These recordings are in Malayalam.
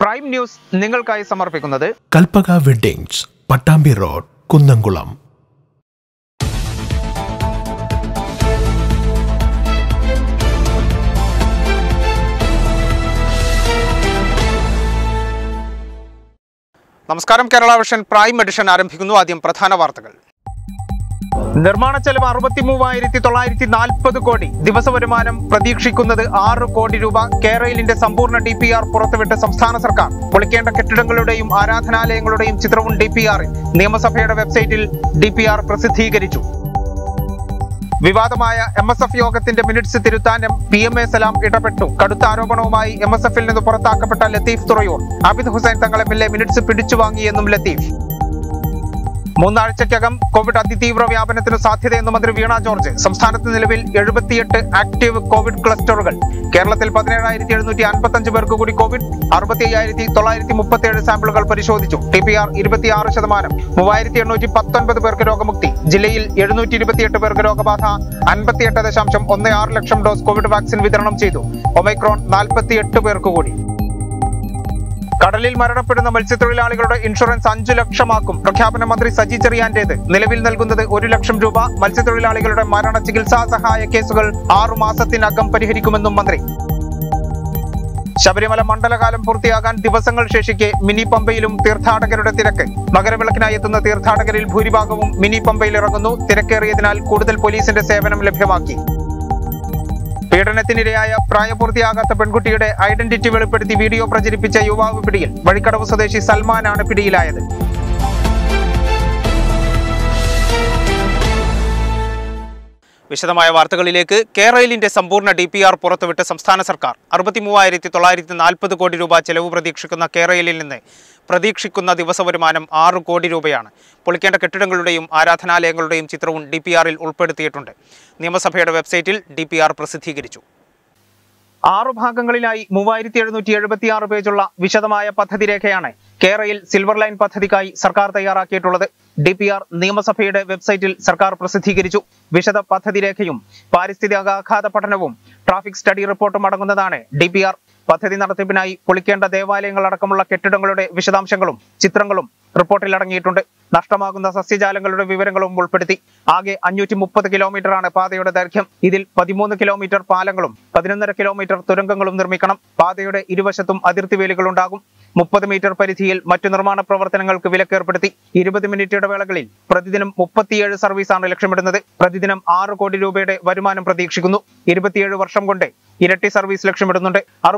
പ്രൈം ന്യൂസ് നിങ്ങൾക്കായി സമർപ്പിക്കുന്നത് കൽപ്പക വെഡ്ഡിങ്സ്, പട്ടാമ്പി റോഡ്, കുന്നംകുളം. നമസ്കാരം. കേരള വിഷൻ പ്രൈം എഡിഷൻ ആരംഭിക്കുന്നു. ആദ്യം പ്രധാന വാർത്തകൾ. നിർമ്മാണ ചെലവ് 63,940 കോടി. ദിവസ വരുമാനം പ്രതീക്ഷിക്കുന്നത് 6 കോടി രൂപ. കേരളത്തിന്റെ സമ്പൂർണ്ണ DPR പുറത്തുവിട്ട് സംസ്ഥാന സർക്കാർ. പൊളിക്കേണ്ട കെട്ടിടങ്ങളുടെയും ആരാധനാലയങ്ങളുടെയും ചിത്രവും DPR-ൽ. നിയമസഭയുടെ വെബ്സൈറ്റിൽ DPR പ്രസിദ്ധീകരിച്ചു. വിവാദമായ MSF യോഗത്തിന്റെ മിനിറ്റ്സ് തിരുത്താൻ PMA സലാം ഇടപെട്ടു. കടുത്ത ആരോപണവുമായി MSF-ൽ നിന്ന് പുറത്താക്കപ്പെട്ട ലത്തീഫ് തുറയൂർ. ആബിദ് ഹുസൈൻ തങ്ങൾ MLA മിനിറ്റ്സ് പിടിച്ചുവാങ്ങിയെന്നും ലത്തീഫ്. 3 ആഴ്ചയ്ക്കകം കോവിഡ് അതിതീവ്ര വ്യാപനത്തിന് സാധ്യതയെന്ന് മന്ത്രി വീണ ജോർജ്. സംസ്ഥാനത്ത് നിലവിൽ 78 ആക്റ്റീവ് കോവിഡ് ക്ലസ്റ്ററുകൾ. കേരളത്തിൽ 17,755 പേർക്ക് കൂടി കോവിഡ്. 65,937 സാമ്പിളുകൾ പരിശോധിച്ചു. TPR 26%. 3,819 പേർക്ക് രോഗമുക്തി. ജില്ലയിൽ 728 പേർക്ക് രോഗബാധ. 58.16 ലക്ഷം ഡോസ് കോവിഡ് വാക്സിൻ വിതരണം ചെയ്തു. ഒമൈക്രോൺ 48 പേർക്ക് കൂടി. കടലിൽ മരണപ്പെടുന്ന മത്സ്യത്തൊഴിലാളികളുടെ ഇൻഷുറൻസ് 5 ലക്ഷമാക്കും. പ്രഖ്യാപന മന്ത്രി സജി ചെറിയാന്റേത്. നിലവിൽ നൽകുന്നത് 1 ലക്ഷം രൂപ. മത്സ്യത്തൊഴിലാളികളുടെ മരണ ചികിത്സാ സഹായ കേസുകൾ 6 മാസത്തിനകം പരിഹരിക്കുമെന്നും മന്ത്രി. ശബരിമല മണ്ഡലകാലം പൂർത്തിയാകാൻ ദിവസങ്ങൾ ശേഷിക്കെ മിനി പമ്പയിലും തീർത്ഥാടകരുടെ തിരക്ക്. മകരവിളക്കിനായി എത്തുന്ന തീർത്ഥാടകരിൽ ഭൂരിഭാഗവും മിനി പമ്പയിൽ ഇറങ്ങുന്നു. തിരക്കേറിയതിനാൽ കൂടുതൽ പോലീസിന്റെ സേവനം ലഭ്യമാക്കി. പീഡനത്തിനിരയായ പ്രായപൂർത്തിയാകാത്ത പെൺകുട്ടിയുടെ ഐഡന്റിറ്റി വെളിപ്പെടുത്തി വീഡിയോ പ്രചരിപ്പിച്ച യുവാവ് പിടിയിൽ. വഴിക്കടവ് സ്വദേശി സൽമാനാണ് പിടിയിലായത്. വിശദമായ വാർത്തകളിലേക്ക്. കേരളത്തിന്റെ സമ്പൂർണ്ണ DPR പുറത്തുവിട്ട് സംസ്ഥാന സർക്കാർ. 63,940 കോടി രൂപ ചെലവ് പ്രതീക്ഷിക്കുന്ന കേരളയിൽ നിന്ന് പ്രതീക്ഷിക്കുന്ന ദിവസ വരുമാനം 6 കോടി രൂപയാണ്. പൊളിക്കേണ്ട കെട്ടിടങ്ങളുടെയും ആരാധനാലയങ്ങളുടെയും ചിത്രവും DPR-ൽ ഉൾപ്പെടുത്തിയിട്ടുണ്ട്. നിയമസഭയുടെ വെബ്സൈറ്റിൽ DPR പ്രസിദ്ധീകരിച്ചു. 6 ഭാഗങ്ങളിലായി 3,776 പേജുള്ള വിശദമായ പദ്ധതി രേഖയാണ് കേരളയിൽ സിൽവർ ലൈൻ പദ്ധതിക്കായി സർക്കാർ തയ്യാറാക്കിയിട്ടുള്ളത്. DPR നിയമസഭയുടെ വെബ്സൈറ്റിൽ സർക്കാർ പ്രസിദ്ധീകരിച്ചു. വിശദ പദ്ധതി രേഖയും പാരിസ്ഥിതികാഘാത പഠനവും ട്രാഫിക് സ്റ്റഡി റിപ്പോർട്ടും അടങ്ങുന്നതാണ് DPR. പദ്ധതി നടത്തിപ്പിനായി പൊളിക്കേണ്ട ദേവാലയങ്ങൾ അടക്കമുള്ള കെട്ടിടങ്ങളുടെ വിശദാംശങ്ങളും ചിത്രങ്ങളും റിപ്പോർട്ടിൽ അടങ്ങിയിട്ടുണ്ട്. നഷ്ടമാകുന്ന സസ്യജാലങ്ങളുടെ വിവരങ്ങളും ഉൾപ്പെടുത്തി. ആകെ 530 കിലോമീറ്ററാണ് പാതയുടെ ദൈർഘ്യം. ഇതിൽ 13 കിലോമീറ്റർ പാലങ്ങളും 11.5 കിലോമീറ്റർ തുരങ്കങ്ങളും നിർമ്മിക്കണം. പാതയുടെ ഇരുവശത്തും അതിർത്തി വേലികൾ ഉണ്ടാകും. 30 മീറ്റർ പരിധിയിൽ മറ്റു നിർമ്മാണ പ്രവർത്തനങ്ങൾക്ക് വിലക്കേർപ്പെടുത്തി. 20 മിനിറ്റ് ഇടവേളകളിൽ പ്രതിദിനം 37 സർവീസാണ് ലക്ഷ്യമിടുന്നത്. പ്രതിദിനം 6 കോടി രൂപയുടെ വരുമാനം പ്രതീക്ഷിക്കുന്നു. 27 വർഷം കൊണ്ട് ഇരട്ടി സർവീസ് ലക്ഷ്യമിടുന്നുണ്ട്.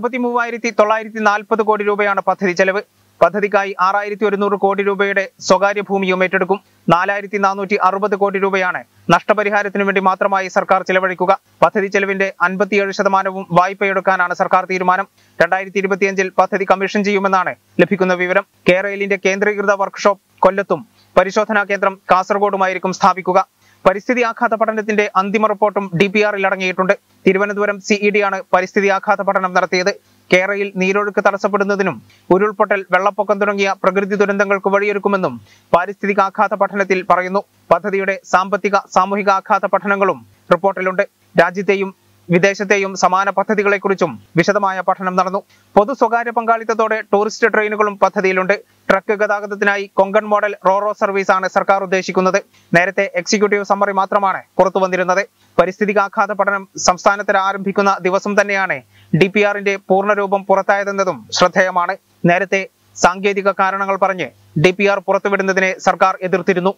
63,940 കോടി രൂപയാണ് പദ്ധതി ചെലവ്. പദ്ധതിക്കായി 6,100 കോടി രൂപയുടെ സ്വകാര്യ ഭൂമിയും ഏറ്റെടുക്കും. 4,460 കോടി രൂപയാണ് നഷ്ടപരിഹാരത്തിനു വേണ്ടി മാത്രമായി സർക്കാർ ചെലവഴിക്കുക. പദ്ധതി ചെലവിന്റെ 57% വായ്പയെടുക്കാനാണ് സർക്കാർ തീരുമാനം. 2025-ൽ പദ്ധതി കമ്മീഷൻ ചെയ്യുമെന്നാണ് ലഭിക്കുന്ന വിവരം. കേരളത്തിന്റെ കേന്ദ്രീകൃത വർക്ക്ഷോപ്പ് കൊല്ലത്തും പരിശോധനാ കേന്ദ്രം കാസർഗോഡുമായിരിക്കും സ്ഥാപിക്കുക. പരിസ്ഥിതി ആഘാത പഠനത്തിന്റെ അന്തിമ റിപ്പോർട്ടും DPR-ൽ അടങ്ങിയിട്ടുണ്ട്. തിരുവനന്തപുരം CED-ആണ് പരിസ്ഥിതി ആഘാത പഠനം നടത്തിയത്. കേരളയിൽ നീരൊഴുക്ക് തടസ്സപ്പെടുന്നതിനും ഉരുൾപൊട്ടൽ, വെള്ളപ്പൊക്കം തുടങ്ങിയ പ്രകൃതി ദുരന്തങ്ങൾക്ക് വഴിയൊരുക്കുമെന്നും പാരിസ്ഥിതികാഘാത പഠനത്തിൽ പറയുന്നു. പദ്ധതിയുടെ സാമ്പത്തിക സാമൂഹിക ആഘാത പഠനങ്ങളും റിപ്പോർട്ടിലുണ്ട്. രാജ്യത്തെയും വിദേശത്തെയും സമാന പദ്ധതികളെക്കുറിച്ചും വിശദമായ പഠനം നടന്നു. പൊതു സ്വകാര്യ പങ്കാളിത്തത്തോടെ ടൂറിസ്റ്റ് ട്രെയിനുകളും പദ്ധതിയിലുണ്ട്. ട്രക്ക് ഗതാഗതത്തിനായി കൊങ്കൺ മോഡൽ റോറോ സർവീസാണ് സർക്കാർ ഉദ്ദേശിക്കുന്നത്. നേരത്തെ എക്സിക്യൂട്ടീവ് സമ്മറി മാത്രമാണ് പുറത്തു വന്നിരുന്നത്. പരിസ്ഥിതികാഘാത പഠനം സംസ്ഥാനത്തിൽ ആരംഭിക്കുന്ന ദിവസം തന്നെയാണ് DPR-ന്റെ പൂർണ്ണരൂപം പുറത്തായതെന്നതും ശ്രദ്ധേയമാണ്. നേരത്തെ സാങ്കേതിക കാരണങ്ങൾ പറഞ്ഞ് DPR പുറത്തുവിടുന്നതിനെ സർക്കാർ എതിർത്തിരുന്നു.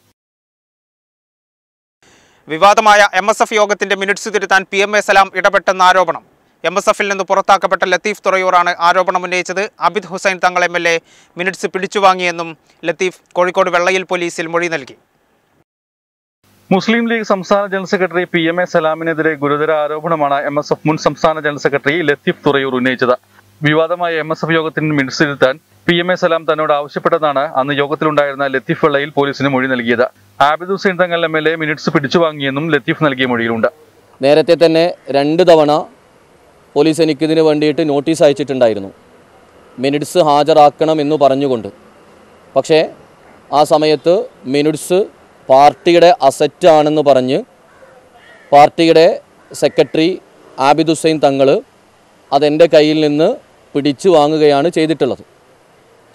വിവാദമായ MSF യോഗത്തിന്റെ മിനിറ്റ്സ് തിരുത്താൻ PMA സലാം ഇടപെട്ടെന്ന ആരോപണം. MSF-ൽ നിന്ന് പുറത്താക്കപ്പെട്ട ലത്തീഫ് തുറയൂറാണ് ആരോപണം ഉന്നയിച്ചത്. ആബിദ് ഹുസൈൻ തങ്ങൾ MLA മിനിറ്റ്സ് പിടിച്ചുവാങ്ങിയെന്നും ലത്തീഫ് കോഴിക്കോട് വെള്ളയിൽ പോലീസിൽ മൊഴി നൽകി. മുസ്ലിം ലീഗ് സംസ്ഥാന ജനറൽ സെക്രട്ടറി PMA സലാമിനെതിരെ ഗുരുതര ആരോപണമാണ് MSF മുൻ സംസ്ഥാന ജനറൽ സെക്രട്ടറി ലത്തീഫ് തുറയൂർ ഉന്നയിച്ചത്. വിവാദമായ MSF യോഗത്തിന് മിനിറ്റ്സ് തിരുത്താൻ PMA സലാം തന്നോട് ആവശ്യപ്പെട്ടതാണ് അന്ന് യോഗത്തിലുണ്ടായിരുന്ന ലത്തീഫ് വെള്ളയിൽ പോലീസിന് മൊഴി നൽകിയത്. ആബിദ് ഹുസൈൻ തങ്ങൾ MLA മിനിറ്റ്സ് പിടിച്ചുവാങ്ങിയെന്നും ലത്തീഫ് നൽകിയ മൊഴിയിലുണ്ട്. നേരത്തെ തന്നെ 2 തവണ പോലീസ് എനിക്കിതിന് വേണ്ടിയിട്ട് നോട്ടീസ് അയച്ചിട്ടുണ്ടായിരുന്നു, മിനിറ്റ്സ് ഹാജരാക്കണമെന്ന് പറഞ്ഞുകൊണ്ട്. പക്ഷേ ആ സമയത്ത് മിനിറ്റ്സ് പാർട്ടിയുടെ അസറ്റാണെന്ന് പറഞ്ഞ് പാർട്ടിയുടെ സെക്രട്ടറി ആബിദ് ഹുസൈൻ തങ്ങൾ അതെൻ്റെ കയ്യിൽ നിന്ന് പിടിച്ചു വാങ്ങുകയാണ് ചെയ്തിട്ടുള്ളത്.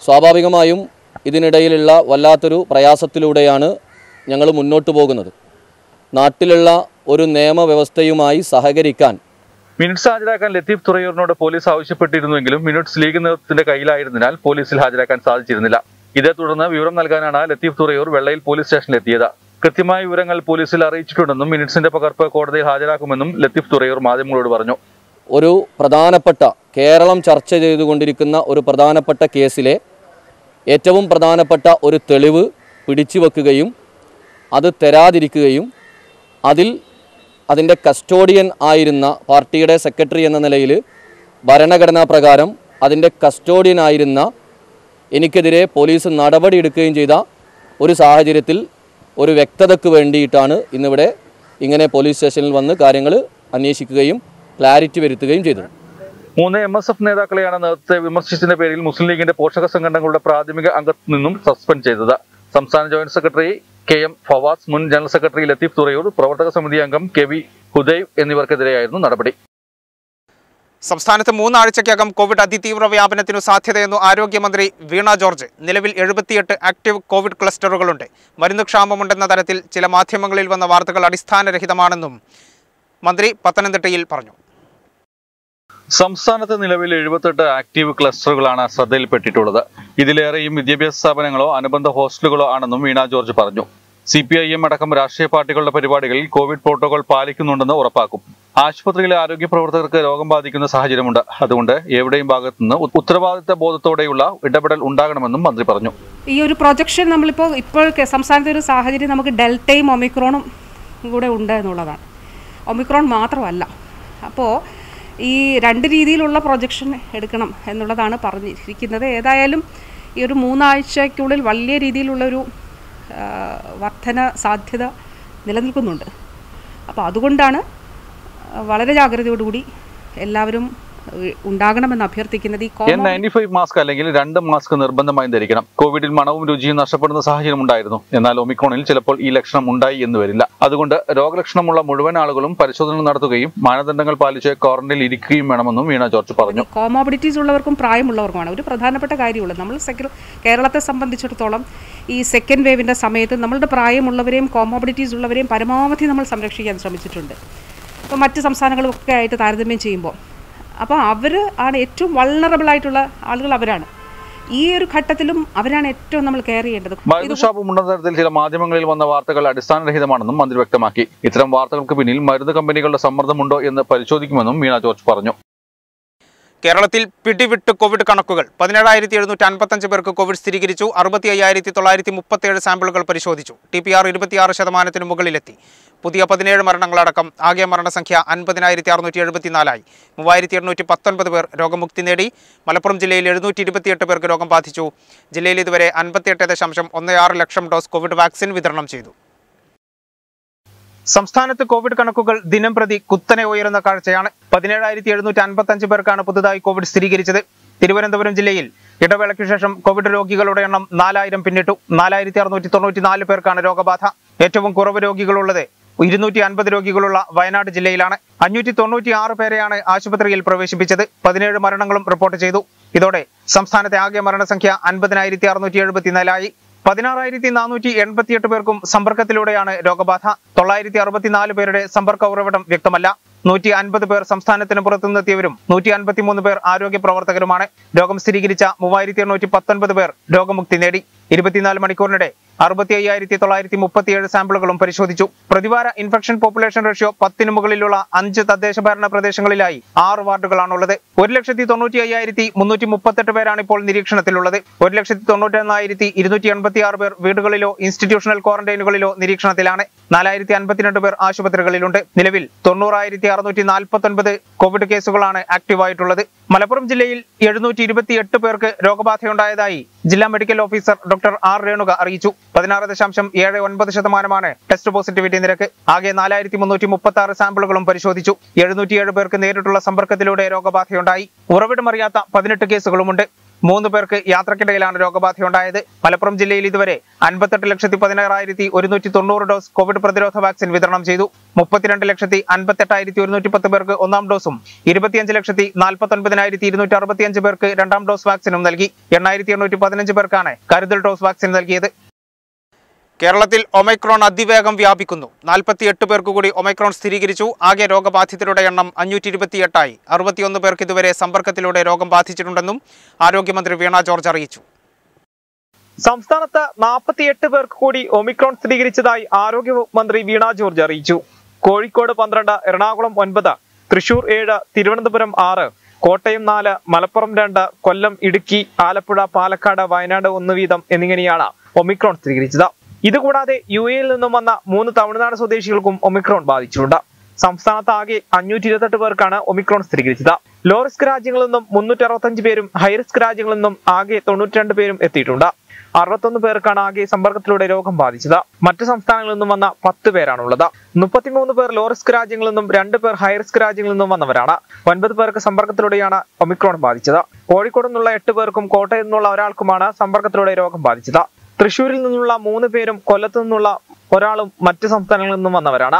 സ്വാഭാവികമായും ഇതിനിടയിലുള്ള വല്ലാത്തൊരു പ്രയാസത്തിലൂടെയാണ് ഞങ്ങൾ മുന്നോട്ട് പോകുന്നത്. നാട്ടിലുള്ള ഒരു നിയമവ്യവസ്ഥയുമായി സഹകരിക്കാൻ മിനിറ്റ്സ് ഹാജരാക്കാൻ ലത്തീഫ് തുറയൂരിനോട് പോലീസ് ആവശ്യപ്പെട്ടിരുന്നുവെങ്കിലും മിനിറ്റ്സ് ലീഗ് നേതൃത്വത്തിന്റെ കയ്യിലായിരുന്നതിനാൽ പോലീസിൽ ഹാജരാക്കാൻ സാധിച്ചിരുന്നില്ല. ഇതേ തുടർന്ന് വിവരം നൽകാനാണ് ലത്തീഫ് തുറയൂർ വെള്ളയിൽ പോലീസ് സ്റ്റേഷനിലെത്തിയത്. കൃത്യമായ വിവരങ്ങൾ പോലീസിൽ അറിയിച്ചിട്ടുണ്ടെന്നും മിനിറ്റ്സിന്റെ പകർപ്പ് കോടതിയിൽ ഹാജരാക്കുമെന്നും ലത്തീഫ് തുറയൂർ മാധ്യമങ്ങളോട് പറഞ്ഞു. ഒരു പ്രധാനപ്പെട്ട കേരളം ചർച്ച ചെയ്തുകൊണ്ടിരിക്കുന്ന ഒരു പ്രധാനപ്പെട്ട കേസിലെ ഏറ്റവും പ്രധാനപ്പെട്ട ഒരു തെളിവ് പിടിച്ചു വെക്കുകയും അത് തരാതിരിക്കുകയും അതിൻ്റെ കസ്റ്റോഡിയൻ ആയിരുന്ന പാർട്ടിയുടെ സെക്രട്ടറി എന്ന നിലയിൽ ഭരണഘടനാ പ്രകാരം അതിൻ്റെ കസ്റ്റോഡിയൻ ആയിരുന്ന എനിക്കെതിരെ പോലീസ് നടപടിയെടുക്കുകയും ചെയ്ത ഒരു സാഹചര്യത്തിൽ ഒരു വ്യക്തതയ്ക്ക് വേണ്ടിയിട്ടാണ് ഇന്നിവിടെ ഇങ്ങനെ പോലീസ് സ്റ്റേഷനിൽ വന്ന് കാര്യങ്ങൾ അന്വേഷിക്കുകയും ക്ലാരിറ്റി വരുത്തുകയും ചെയ്തത്. 3 MSF നേതാക്കളെയാണ് നേരത്തെ വിമർശിച്ചതിന്റെ പേരിൽ മുസ്ലിം ലീഗിന്റെ പോഷക സംഘടനകളുടെ പ്രാഥമിക അംഗത്വത്തിൽ നിന്നും സസ്പെൻഡ് ചെയ്തത്. സംസ്ഥാന ജോയിന്റ് സെക്രട്ടറി KM ഫവാസ്, മുൻ ജനറൽ സെക്രട്ടറി ലത്തീഫ് തുറയൂർ, പ്രവർത്തക സമിതി അംഗം KV ഹുദൈവ് എന്നിവർക്കെതിരെയായിരുന്നു നടപടി. സംസ്ഥാനത്ത് 3 ആഴ്ചയ്ക്കകം കോവിഡ് അതിതീവ്ര വ്യാപനത്തിനു സാധ്യതയെന്നു ആരോഗ്യമന്ത്രി വീണ ജോർജ്. നിലവിൽ 78 ആക്റ്റീവ് കോവിഡ് ക്ലസ്റ്ററുകളുണ്ട്. മരുന്ന് ക്ഷാമമുണ്ടെന്ന തരത്തിൽ ചില മാധ്യമങ്ങളിൽ വന്ന വാർത്തകൾ അടിസ്ഥാനരഹിതമാണെന്നും മന്ത്രി പത്തനംതിട്ടയിൽ പറഞ്ഞു. സംസ്ഥാനത്ത് നിലവിൽ 78 ആക്റ്റീവ് ക്ലസ്റ്ററുകളാണ് ശ്രദ്ധയിൽപ്പെട്ടിട്ടുള്ളത്. ഇതിലേറെയും വിദ്യാഭ്യാസ സ്ഥാപനങ്ങളോ അനുബന്ധ ഹോസ്റ്റലുകളോ ആണെന്നും വീണ ജോർജ് പറഞ്ഞു. CPIM അടക്കം രാഷ്ട്രീയ പാർട്ടികളുടെ പരിപാടികളിൽ കോവിഡ് പ്രോട്ടോകോൾ പാലിക്കുന്നുണ്ടെന്ന് ഉറപ്പാക്കും. ആശുപത്രിയിലെ ആരോഗ്യ പ്രവർത്തകർക്ക് രോഗം ബാധിക്കുന്ന സാഹചര്യമുണ്ട്. അതുകൊണ്ട് എവിടെയും ഭാഗത്തുനിന്ന് ഉത്തരവാദിത്ത ബോധത്തോടെയുള്ള ഇടപെടൽ ഉണ്ടാകണമെന്നും മന്ത്രി പറഞ്ഞു. ഈ ഒരു പ്രൊജക്ഷൻ ഇപ്പോൾ സംസ്ഥാനത്തെ ഒരു സാഹചര്യം നമുക്ക് ഡെൽറ്റയും ഒമിക്രോണും കൂടെ ഉണ്ട് എന്നുള്ളതാണ്. ഒമിക്രോൺ മാത്രമല്ല. അപ്പോൾ ഈ 2 രീതിയിലുള്ള പ്രൊജക്ഷൻ എടുക്കണം എന്നുള്ളതാണ് പറഞ്ഞിരിക്കുന്നത്. ഏതായാലും ഈ ഒരു 3 ആഴ്ചയ്ക്കുള്ളിൽ വലിയ രീതിയിലുള്ളൊരു വർധന സാധ്യത നിലനിൽക്കുന്നുണ്ട്. അപ്പോൾ അതുകൊണ്ടാണ് വളരെ ജാഗ്രതയോടുകൂടി എല്ലാവരും ഉണ്ടാകണമെന്ന് അഭ്യർത്ഥിക്കുന്നത്. N95 മാസ്ക് അല്ലെങ്കിൽ 2 മാസ്ക് നിർബന്ധമായി ധരിക്കണം. കോവിഡിൽ മണവും രുചിയും നഷ്ടപ്പെടുന്ന സാഹചര്യം ഉണ്ടായിരുന്നു. എന്നാൽ ഒമിക്രോണിൽ ചിലപ്പോൾ ഈ ലക്ഷണം ഉണ്ടായി എന്ന് വരില്ല. അതുകൊണ്ട് രോഗലക്ഷണമുള്ള മുഴുവൻ ആളുകളും പരിശോധന നടത്തുകയും മാനദണ്ഡങ്ങൾ പാലിച്ച് ക്വാറന്റൈനിൽ ഇരിക്കുകയും വേണമെന്നും വീണ ജോർജ് പറഞ്ഞു. കോമോബിഡിറ്റീസ് ഉള്ളവർക്കും പ്രായമുള്ളവർക്കുമാണ് ഒരു പ്രധാനപ്പെട്ട കാര്യമുള്ളത്. നമ്മൾ കേരളത്തെ സംബന്ധിച്ചിടത്തോളം ഈ സെക്കൻഡ് വേവിൻ്റെ സമയത്ത് നമ്മളുടെ പ്രായമുള്ളവരെയും കോമോബിഡിറ്റീസ് ഉള്ളവരെയും പരമാവധി നമ്മൾ സംരക്ഷിക്കാൻ ശ്രമിച്ചിട്ടുണ്ട്. ഇപ്പോൾ മറ്റ് സംസ്ഥാനങ്ങളൊക്കെ ആയിട്ട് താരതമ്യം ചെയ്യുമ്പോൾ അപ്പോൾ അവർ ആണ് ഏറ്റവും വൾണറബിൾ ആയിട്ടുള്ള ആളുകൾ. അവരാണ് ഈ ഒരു ഘട്ടത്തിലും അവരാണ് ഏറ്റവും നമ്മൾ കെയർ ചെയ്യേണ്ടത്. മരുന്നുഷാപ്പുമുണ്ടെന്ന തരത്തിൽ ചില മാധ്യമങ്ങളിൽ വന്ന വാർത്തകൾ അടിസ്ഥാനരഹിതമാണെന്നും മന്ത്രി വ്യക്തമാക്കി. ഇത്തരം വാർത്തകൾക്ക് പിന്നിൽ മരുന്ന് കമ്പനികളുടെ സമ്മർദ്ദമുണ്ടോ എന്ന് പരിശോധിക്കുമെന്നും വീണ ജോർജ് പറഞ്ഞു. കേരളത്തിൽ പിടിവിട്ട് കോവിഡ് കണക്കുകൾ. 17,755 പേർക്ക് കോവിഡ് സ്ഥിരീകരിച്ചു. 65,937 സാമ്പിളുകൾ പരിശോധിച്ചു. TPR 26% മുകളിലെത്തി. പുതിയ 17 മരണങ്ങളടക്കം ആകെ മരണസംഖ്യ 50,674ആയി. 3,819 പേർ രോഗമുക്തി നേടി. മലപ്പുറം ജില്ലയിൽ 728 പേർക്ക് രോഗം ബാധിച്ചു. ജില്ലയിൽ ഇതുവരെ 58.16 ലക്ഷം ഡോസ് കോവിഡ് വാക്സിൻ വിതരണം ചെയ്തു. സംസ്ഥാനത്ത് കോവിഡ് കണക്കുകൾ ദിനം പ്രതി കുത്തനെ ഉയരുന്ന കാഴ്ചയാണ്. 17,755 പേർക്കാണ് പുതുതായി കോവിഡ് സ്ഥിരീകരിച്ചത്. തിരുവനന്തപുരം ജില്ലയിൽ ഇടവേളയ്ക്ക് ശേഷം കോവിഡ് രോഗികളുടെ എണ്ണം 4,000 പിന്നിട്ടു. 4,694 പേർക്കാണ് രോഗബാധ. ഏറ്റവും കുറവ് രോഗികളുള്ളത് 250 രോഗികളുള്ള വയനാട് ജില്ലയിലാണ്. 596 പേരെയാണ് ആശുപത്രിയിൽ പ്രവേശിപ്പിച്ചത്. 17 മരണങ്ങളും റിപ്പോർട്ട് ചെയ്തു. ഇതോടെ സംസ്ഥാനത്തെ ആകെ മരണസംഖ്യ 50,674ആയി. 16,488 പേർക്കും സമ്പർക്കത്തിലൂടെയാണ് രോഗബാധ. 964 പേരുടെ സമ്പർക്ക ഉറവിടം വ്യക്തമല്ല. 150 പേർ സംസ്ഥാനത്തിന് പുറത്തുനിന്നെത്തിയവരും 153 പേർ ആരോഗ്യ പ്രവർത്തകരുമാണ്. രോഗം സ്ഥിരീകരിച്ച 3,819 പേർ രോഗമുക്തി നേടി. 24 മണിക്കൂറിനിടെ 65,937 സാമ്പിളുകളും പരിശോധിച്ചു. പ്രതിവാര ഇൻഫെക്ഷൻ പോപ്പുലേഷൻ റേഷ്യോ 10 മുകളിലുള്ള 5 തദ്ദേശ ഭരണ പ്രദേശങ്ങളിലായി 6 വാർഡുകളാണുള്ളത്. 1,95,338 പേരാണ് ഇപ്പോൾ നിരീക്ഷണത്തിലുള്ളത്. 1,91,286 പേർ വീടുകളിലോ ഇൻസ്റ്റിറ്റ്യൂഷണൽ ക്വാറന്റൈനുകളിലോ നിരീക്ഷണത്തിലാണ്. 4,052 പേർ ആശുപത്രികളിലുണ്ട്. നിലവിൽ 90,649 കോവിഡ് കേസുകളാണ് ആക്റ്റീവായിട്ടുള്ളത്. മലപ്പുറം ജില്ലയിൽ 728 പേർക്ക് രോഗബാധയുണ്ടായതായി ജില്ലാ medical officer doctor R Renuka അറിയിച്ചു. 16.79% ടെസ്റ്റ് പോസിറ്റിവിറ്റി നിരക്ക്. ആകെ 4,336 സാമ്പിളുകളും പരിശോധിച്ചു. 707 പേർക്ക് നേരിട്ടുള്ള സമ്പർക്കത്തിലൂടെ രോഗബാധയുണ്ടായി. ഉറവിടമറിയാത്ത 18 കേസുകളുമുണ്ട്. 3 പേർക്ക് യാത്രക്കിടയിലാണ് രോഗബാധയുണ്ടായത്. മലപ്പുറം ജില്ലയിൽ ഇതുവരെ 58,16,190 ഡോസ് കോവിഡ് പ്രതിരോധ വാക്സിൻ വിതരണം ചെയ്തു. 32,58,110 പേർക്ക് ഒന്നാം ഡോസും 25,49,265 പേർക്ക് രണ്ടാം ഡോസ് വാക്സിനും നൽകി. 8,815 പേർക്കാണ് കരുതൽ ഡോസ് വാക്സിൻ നൽകിയത്. കേരളത്തിൽ ഒമൈക്രോൺ അതിവേഗം വ്യാപിക്കുന്നു. 48 പേർക്ക് കൂടി ഒമൈക്രോൺ സ്ഥിരീകരിച്ചു. ആകെ രോഗബാധിതരുടെ എണ്ണം 528ആയി. 61 പേർക്ക് ഇതുവരെ സമ്പർക്കത്തിലൂടെ രോഗം ബാധിച്ചിട്ടുണ്ടെന്നും ആരോഗ്യമന്ത്രി വീണ ജോർജ് അറിയിച്ചു. സംസ്ഥാനത്ത് 48 പേർക്ക് കൂടി ഒമിക്രോൺ സ്ഥിരീകരിച്ചതായി ആരോഗ്യമന്ത്രി വീണ ജോർജ് അറിയിച്ചു. കോഴിക്കോട് 12, എറണാകുളം 9, തൃശൂർ 7, തിരുവനന്തപുരം 6, കോട്ടയം 4, മലപ്പുറം 2, കൊല്ലം, ഇടുക്കി, ആലപ്പുഴ, പാലക്കാട്, വയനാട് 1 വീതം എന്നിങ്ങനെയാണ് ഒമിക്രോൺ സ്ഥിരീകരിച്ചത്. ഇതുകൂടാതെ UAE-യിൽ നിന്നും വന്ന 3 തമിഴ്നാട് സ്വദേശികൾക്കും ഒമിക്രോൺ ബാധിച്ചിട്ടുണ്ട്. സംസ്ഥാനത്ത് ആകെ 528 പേർക്കാണ് ഒമിക്രോൺ സ്ഥിരീകരിച്ചത്. ലോ റിസ്ക് രാജ്യങ്ങളിൽ നിന്നും 365 പേരും ഹൈറിസ്ക് രാജ്യങ്ങളിൽ നിന്നും ആകെ 92 പേരും എത്തിയിട്ടുണ്ട്. 61 പേർക്കാണ് ആകെ സമ്പർക്കത്തിലൂടെ രോഗം ബാധിച്ചത്. മറ്റ് സംസ്ഥാനങ്ങളിൽ നിന്നും വന്ന 10 പേരാണുള്ളത്. 33 പേർ ലോ റിസ്ക് രാജ്യങ്ങളിൽ നിന്നും 2 പേർ ഹൈറിസ്ക് രാജ്യങ്ങളിൽ നിന്നും വന്നവരാണ്. 9 പേർക്ക് സമ്പർക്കത്തിലൂടെയാണ് ഒമിക്രോൺ ബാധിച്ചത്. കോഴിക്കോട് നിന്നുള്ള 8 പേർക്കും കോട്ടയത്ത് നിന്നുള്ള ഒരാൾക്കുമാണ് സമ്പർക്കത്തിലൂടെ രോഗം ബാധിച്ചത്. തൃശൂരിൽ നിന്നുള്ള 3 പേരും കൊല്ലത്ത് നിന്നുള്ള ഒരാളും മറ്റ് സംസ്ഥാനങ്ങളിൽ നിന്നും വന്നവരാണ്.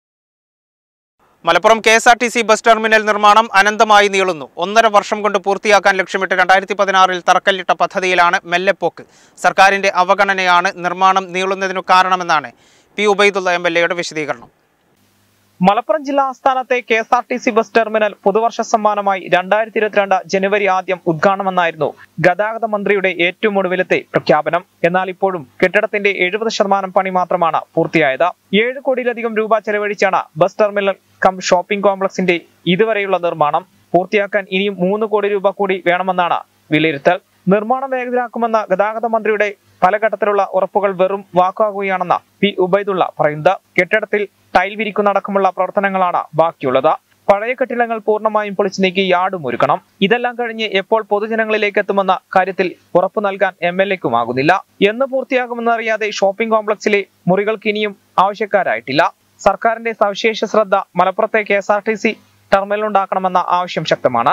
മലപ്പുറം KSRTC ബസ് ടെർമിനൽ നിർമ്മാണം അനന്തമായി നീളുന്നു. 1.5 വർഷം കൊണ്ട് പൂർത്തിയാക്കാൻ ലക്ഷ്യമിട്ട് 2016-ൽ തറക്കല്ലിട്ട പദ്ധതിയിലാണ് മെല്ലെപ്പോക്ക്. സർക്കാരിന്റെ അവഗണനയാണ് നിർമ്മാണം നീളുന്നതിനു കാരണമെന്നാണ് P. ഉബൈദുള്ള MLA-യുടെ വിശദീകരണം. മലപ്പുറം ജില്ലാ ആസ്ഥാനത്തെ KSRTC ബസ് ടെർമിനൽ പുതുവർഷ സമ്മാനമായി 2022 ജനുവരി 1 ഉദ്ഘാടനമെന്നായിരുന്നു ഗതാഗത മന്ത്രിയുടെ ഏറ്റവും ഒടുവിലത്തെ പ്രഖ്യാപനം. എന്നാൽ ഇപ്പോഴും കെട്ടിടത്തിന്റെ 70% പണി മാത്രമാണ് പൂർത്തിയായത്. 7 കോടിയിലധികം രൂപ ചെലവഴിച്ചാണ് ബസ് ടെർമിനൽ കം ഷോപ്പിംഗ് കോംപ്ലക്സിന്റെ ഇതുവരെയുള്ള നിർമ്മാണം. പൂർത്തിയാക്കാൻ ഇനിയും 3 കോടി രൂപ കൂടി വേണമെന്നാണ് വിലയിരുത്തൽ. നിർമ്മാണം വേഗത്തിലാക്കുമെന്ന ഗതാഗത മന്ത്രിയുടെ പല ഘട്ടത്തിലുള്ള ഉറപ്പുകൾ വെറും വാക്കാകുകയാണെന്ന് P. ഉബൈദുള്ള പറയുന്നത്. കെട്ടിടത്തിൽ ടൈൽ വിരിക്കുന്നടക്കമുള്ള പ്രവർത്തനങ്ങളാണ് ബാക്കിയുള്ളത്. പഴയ കെട്ടിടങ്ങൾ പൂർണ്ണമായും പൊളിച്ചു നീക്കി യാർഡും ഒരുക്കണം. ഇതെല്ലാം കഴിഞ്ഞ് എപ്പോൾ പൊതുജനങ്ങളിലേക്ക് എത്തുമെന്ന കാര്യത്തിൽ ഉറപ്പു നൽകാൻ MLA-ക്കുമാകുന്നില്ല. എന്ന് പൂർത്തിയാകുമെന്നറിയാതെ ഷോപ്പിംഗ് കോംപ്ലക്സിലെ മുറികൾക്ക് ഇനിയും ആവശ്യക്കാരായിട്ടില്ല. സർക്കാരിന്റെ സവിശേഷ ശ്രദ്ധ മലപ്പുറത്തെ KSRTC ടെർമിനൽ ഉണ്ടാക്കണമെന്ന ആവശ്യം ശക്തമാണ്.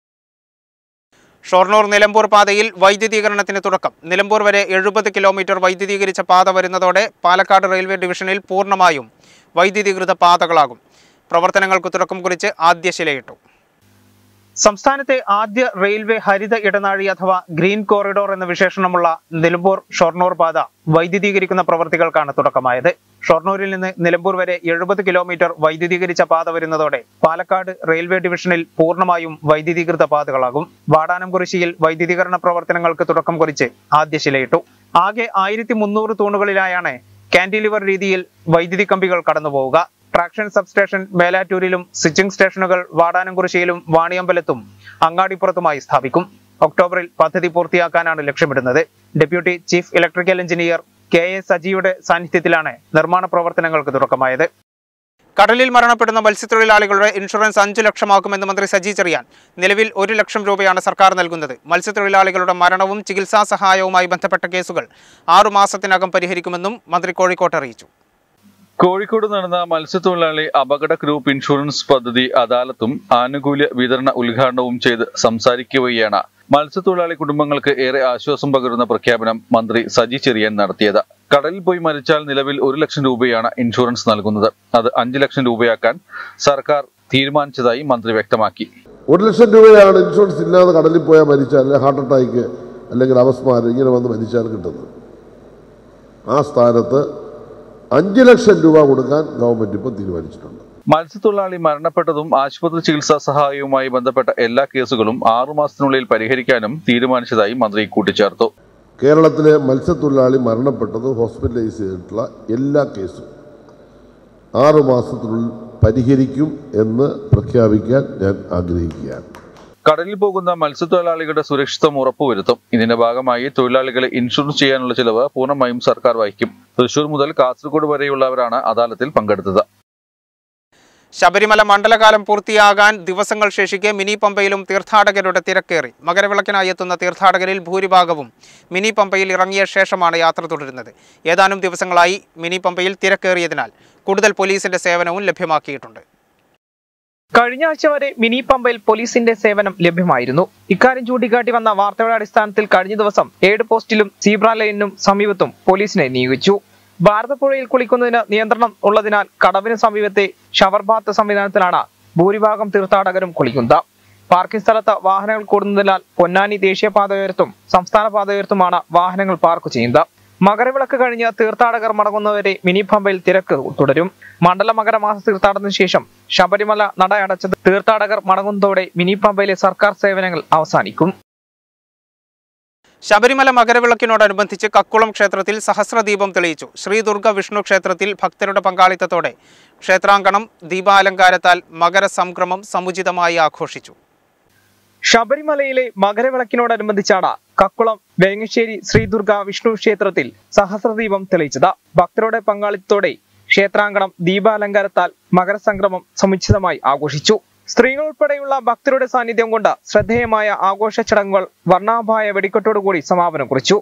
ഷൊർണൂർ നിലമ്പൂർ പാതയിൽ വൈദ്യുതീകരണത്തിന് തുടക്കം. നിലമ്പൂർ വരെ 70 കിലോമീറ്റർ വൈദ്യുതീകരിച്ച പാത വരുന്നതോടെ പാലക്കാട് റെയിൽവേ ഡിവിഷനിൽ പൂർണ്ണമായും വൈദ്യുതീകൃത പാതകളാകും. പ്രവർത്തനങ്ങൾക്ക് തുടക്കം കുറിച്ച് ആദ്യശിലയിട്ടു. സംസ്ഥാനത്തെ ആദ്യ റെയിൽവേ ഹരിത ഇടനാഴി അഥവാ ഗ്രീൻ കോറിഡോർ എന്ന വിശേഷണമുള്ള നിലമ്പൂർ ഷൊർണൂർ പാത വൈദ്യുതീകരിക്കുന്ന പ്രവൃത്തികൾക്കാണ് തുടക്കമായത്. ഷൊർണൂരിൽ നിന്ന് നിലമ്പൂർ വരെ 70 കിലോമീറ്റർ വൈദ്യുതീകരിച്ച പാത വരുന്നതോടെ പാലക്കാട് റെയിൽവേ ഡിവിഷനിൽ പൂർണ്ണമായും വൈദ്യുതീകൃത പാതകളാകും. വാടാനംകുറിശ്ശിയിൽ വൈദ്യുതീകരണ പ്രവർത്തനങ്ങൾക്ക് തുടക്കം കുറിച്ച് ആദ്യശിലയിട്ടു. ആകെ 1300 തൂണുകളിലായാണ് കാന്റിലിവർ രീതിയിൽ വൈദ്യുതി കമ്പികൾ കടന്നുപോവുക. ട്രാക്ഷൻ സബ്സ്റ്റേഷൻ മേലാറ്റൂരിലും സ്വിച്ചിംഗ് സ്റ്റേഷനുകൾ വാടാനംകുറിശ്ശിയിലും വാണിയമ്പലത്തും അങ്ങാടിപ്പുറത്തുമായി സ്ഥാപിക്കും. ഒക്ടോബറിൽ പദ്ധതി പൂർത്തിയാക്കാനാണ് ലക്ഷ്യമിടുന്നത്. Deputy chief electrical engineer KA സജിയുടെ സാന്നിധ്യത്തിലാണ് നിർമ്മാണ പ്രവർത്തനങ്ങൾക്ക് തുടക്കമായത്. കടലിൽ മരണപ്പെടുന്ന മത്സ്യത്തൊഴിലാളികളുടെ ഇൻഷുറൻസ് 5 ലക്ഷമാക്കുമെന്ന് മന്ത്രി സജി ചെറിയാൻ. നിലവിൽ 1 ലക്ഷം രൂപയാണ് സർക്കാർ നൽകുന്നത്. മത്സ്യത്തൊഴിലാളികളുടെ മരണവും ചികിത്സാ സഹായവുമായി ബന്ധപ്പെട്ട കേസുകൾ 6 മാസത്തിനകം പരിഹരിക്കുമെന്നും മന്ത്രി കോഴിക്കോട്ട് അറിയിച്ചു. കോഴിക്കോട് നടന്ന മത്സ്യത്തൊഴിലാളി അപകട ഗ്രൂപ്പ് ഇൻഷുറൻസ് പദ്ധതി അദാലത്തും ആനുകൂല്യ വിതരണ ഉദ്ഘാടനവും ചെയ്ത് സംസാരിക്കുകയാണ് മത്സ്യത്തൊഴിലാളി കുടുംബങ്ങൾക്ക് ഏറെ ആശ്വാസം പകരുന്ന പ്രഖ്യാപനം മന്ത്രി സജി ചെറിയാൻ നടത്തിയത്. കടലിൽ പോയി മരിച്ചാൽ നിലവിൽ 1 ലക്ഷം രൂപയാണ് ഇൻഷുറൻസ് നൽകുന്നത്. അത് 5 ലക്ഷം രൂപയാക്കാൻ സർക്കാർ തീരുമാനിച്ചതായി മന്ത്രി വ്യക്തമാക്കി. 1 ലക്ഷം രൂപയാണ് ഇൻഷുറൻസ് ഇല്ലാതെ കടലിൽ പോയാൽ മരിച്ചാൽ, അല്ലെങ്കിൽ ഹാർട്ട് അറ്റാക്ക് അല്ലെങ്കിൽ അപസ്മാരം ഇങ്ങനെ വന്ന് മരിച്ചാൽ കിട്ടുന്നത്. ആ സ്ഥാനത്ത് 5 ലക്ഷം രൂപ കൊടുക്കാൻ ഗവൺമെന്റ് ഇപ്പോൾ തീരുമാനിച്ചിട്ടുണ്ട്. മത്സ്യത്തൊഴിലാളി മരണപ്പെട്ടതും ആശുപത്രി ചികിത്സാ സഹായവുമായി ബന്ധപ്പെട്ട എല്ലാ കേസുകളും 6 മാസത്തിനുള്ളിൽ പരിഹരിക്കാനും തീരുമാനിച്ചതായി മന്ത്രി കൂട്ടിച്ചേർത്തു. കേരളത്തിലെ മത്സ്യത്തൊഴിലാളി മരണപ്പെട്ടത് ഹോസ്പിറ്റലൈസ് ചെയ്തിട്ടുള്ള എല്ലാ കേസും 6 മാസത്തിനുള്ളിൽ പരിഹരിക്കും എന്ന് പ്രഖ്യാപിക്കാൻ ഞാൻ ആഗ്രഹിക്കുകയാണ്. കടലിൽ പോകുന്ന മത്സ്യത്തൊഴിലാളികളുടെ സുരക്ഷിതത്വം ഉറപ്പുവരുത്തും. ഇതിന്റെ ഭാഗമായി തൊഴിലാളികളെ ഇൻഷുറൻസ് ചെയ്യാനുള്ള ചിലവ് പൂർണ്ണമായും സർക്കാർ വഹിക്കും. തൃശൂർ മുതൽ കാസർഗോഡ് വരെയുള്ളവരാണ് അദാലത്തിൽ പങ്കെടുത്തത്. ശബരിമല മണ്ഡലകാലം പൂർത്തിയാകാൻ ദിവസങ്ങൾ ശേഷിക്കെ മിനി പമ്പയിലും തീർത്ഥാടകരുടെ തിരക്കേറി. മകരവിളക്കിനായി എത്തുന്ന തീർത്ഥാടകരിൽ ഭൂരിഭാഗവും മിനി പമ്പയിൽ ഇറങ്ങിയ ശേഷമാണ് യാത്ര തുടരുന്നത്. ഏതാനും ദിവസങ്ങളായി മിനി പമ്പയിൽ തിരക്കേറിയതിനാൽ കൂടുതൽ പോലീസിന്റെ സേവനവും ലഭ്യമാക്കിയിട്ടുണ്ട്. കഴിഞ്ഞ ആഴ്ച വരെ മിനി പമ്പയിൽ പോലീസിന്റെ സേവനം ലഭ്യമായിരുന്നു. ഇക്കാര്യം ചൂണ്ടിക്കാട്ടി വന്ന വാർത്തയുടെ അടിസ്ഥാനത്തിൽ കഴിഞ്ഞ ദിവസം 7 പോസ്റ്റിലും സീബ്ര ലൈനിനും സമീപത്തും പോലീസിനെ നിയോഗിച്ചു. ഭാരതപ്പുഴയിൽ കുളിക്കുന്നതിന് നിയന്ത്രണം ഉള്ളതിനാൽ കടവിന് സമീപത്തെ ഷവർ ബാത്ത് സംവിധാനത്തിലാണ് ഭൂരിഭാഗം തീർത്ഥാടകരും കുളിക്കുന്നത്. പാർക്കിംഗ് സ്ഥലത്ത് വാഹനങ്ങൾ കൂടുന്നതിനാൽ പൊന്നാനി ദേശീയപാതയോരത്തും സംസ്ഥാന പാതയോരത്തുമാണ് വാഹനങ്ങൾ പാർക്ക് ചെയ്യുന്നത്. മകരവിളക്ക് കഴിഞ്ഞ് തീർത്ഥാടകർ മടങ്ങുന്നവരെ മിനി പമ്പയിൽ തിരക്ക് തുടരും. മണ്ഡല മകരമാസ തീർത്ഥാടനത്തിന് ശേഷം ശബരിമല നട അടച്ചത് തീർത്ഥാടകർ മടങ്ങുന്നതോടെ മിനി പമ്പയിലെ സർക്കാർ സേവനങ്ങൾ അവസാനിക്കും. ശബരിമല മകരവിളക്കിനോടനുബന്ധിച്ച് കക്കുളം ക്ഷേത്രത്തിൽ സഹസ്രദീപം തെളിയിച്ചു. ശ്രീ ദുർഗ വിഷ്ണു ക്ഷേത്രത്തിൽ ഭക്തരുടെ പങ്കാളിത്തത്തോടെ ക്ഷേത്രാങ്കണം ദീപാലങ്കാരത്താൽ മകരസംക്രമം സമുചിതമായി ആഘോഷിച്ചു. ശബരിമലയിലെ മകരവിളക്കിനോടനുബന്ധിച്ചാണ് കക്കുളം വേങ്ങശ്ശേരി ശ്രീ ദുർഗ വിഷ്ണു ക്ഷേത്രത്തിൽ സഹസ്രദീപം തെളിയിച്ചത്. ഭക്തരുടെ പങ്കാളിത്തത്തോടെ ക്ഷേത്രാങ്കണം ദീപാലങ്കാരത്താൽ മകരസംക്രമം സമുചിതമായി ആഘോഷിച്ചു. സ്ത്രീകൾ ഉൾപ്പെടെയുള്ള ഭക്തരുടെ സാന്നിധ്യം കൊണ്ട് ശ്രദ്ധേയമായ ആഘോഷ ചടങ്ങുകൾ വർണ്ണാഭമായ വെടിക്കെട്ടോടുകൂടി സമാപനം കുറിച്ചു.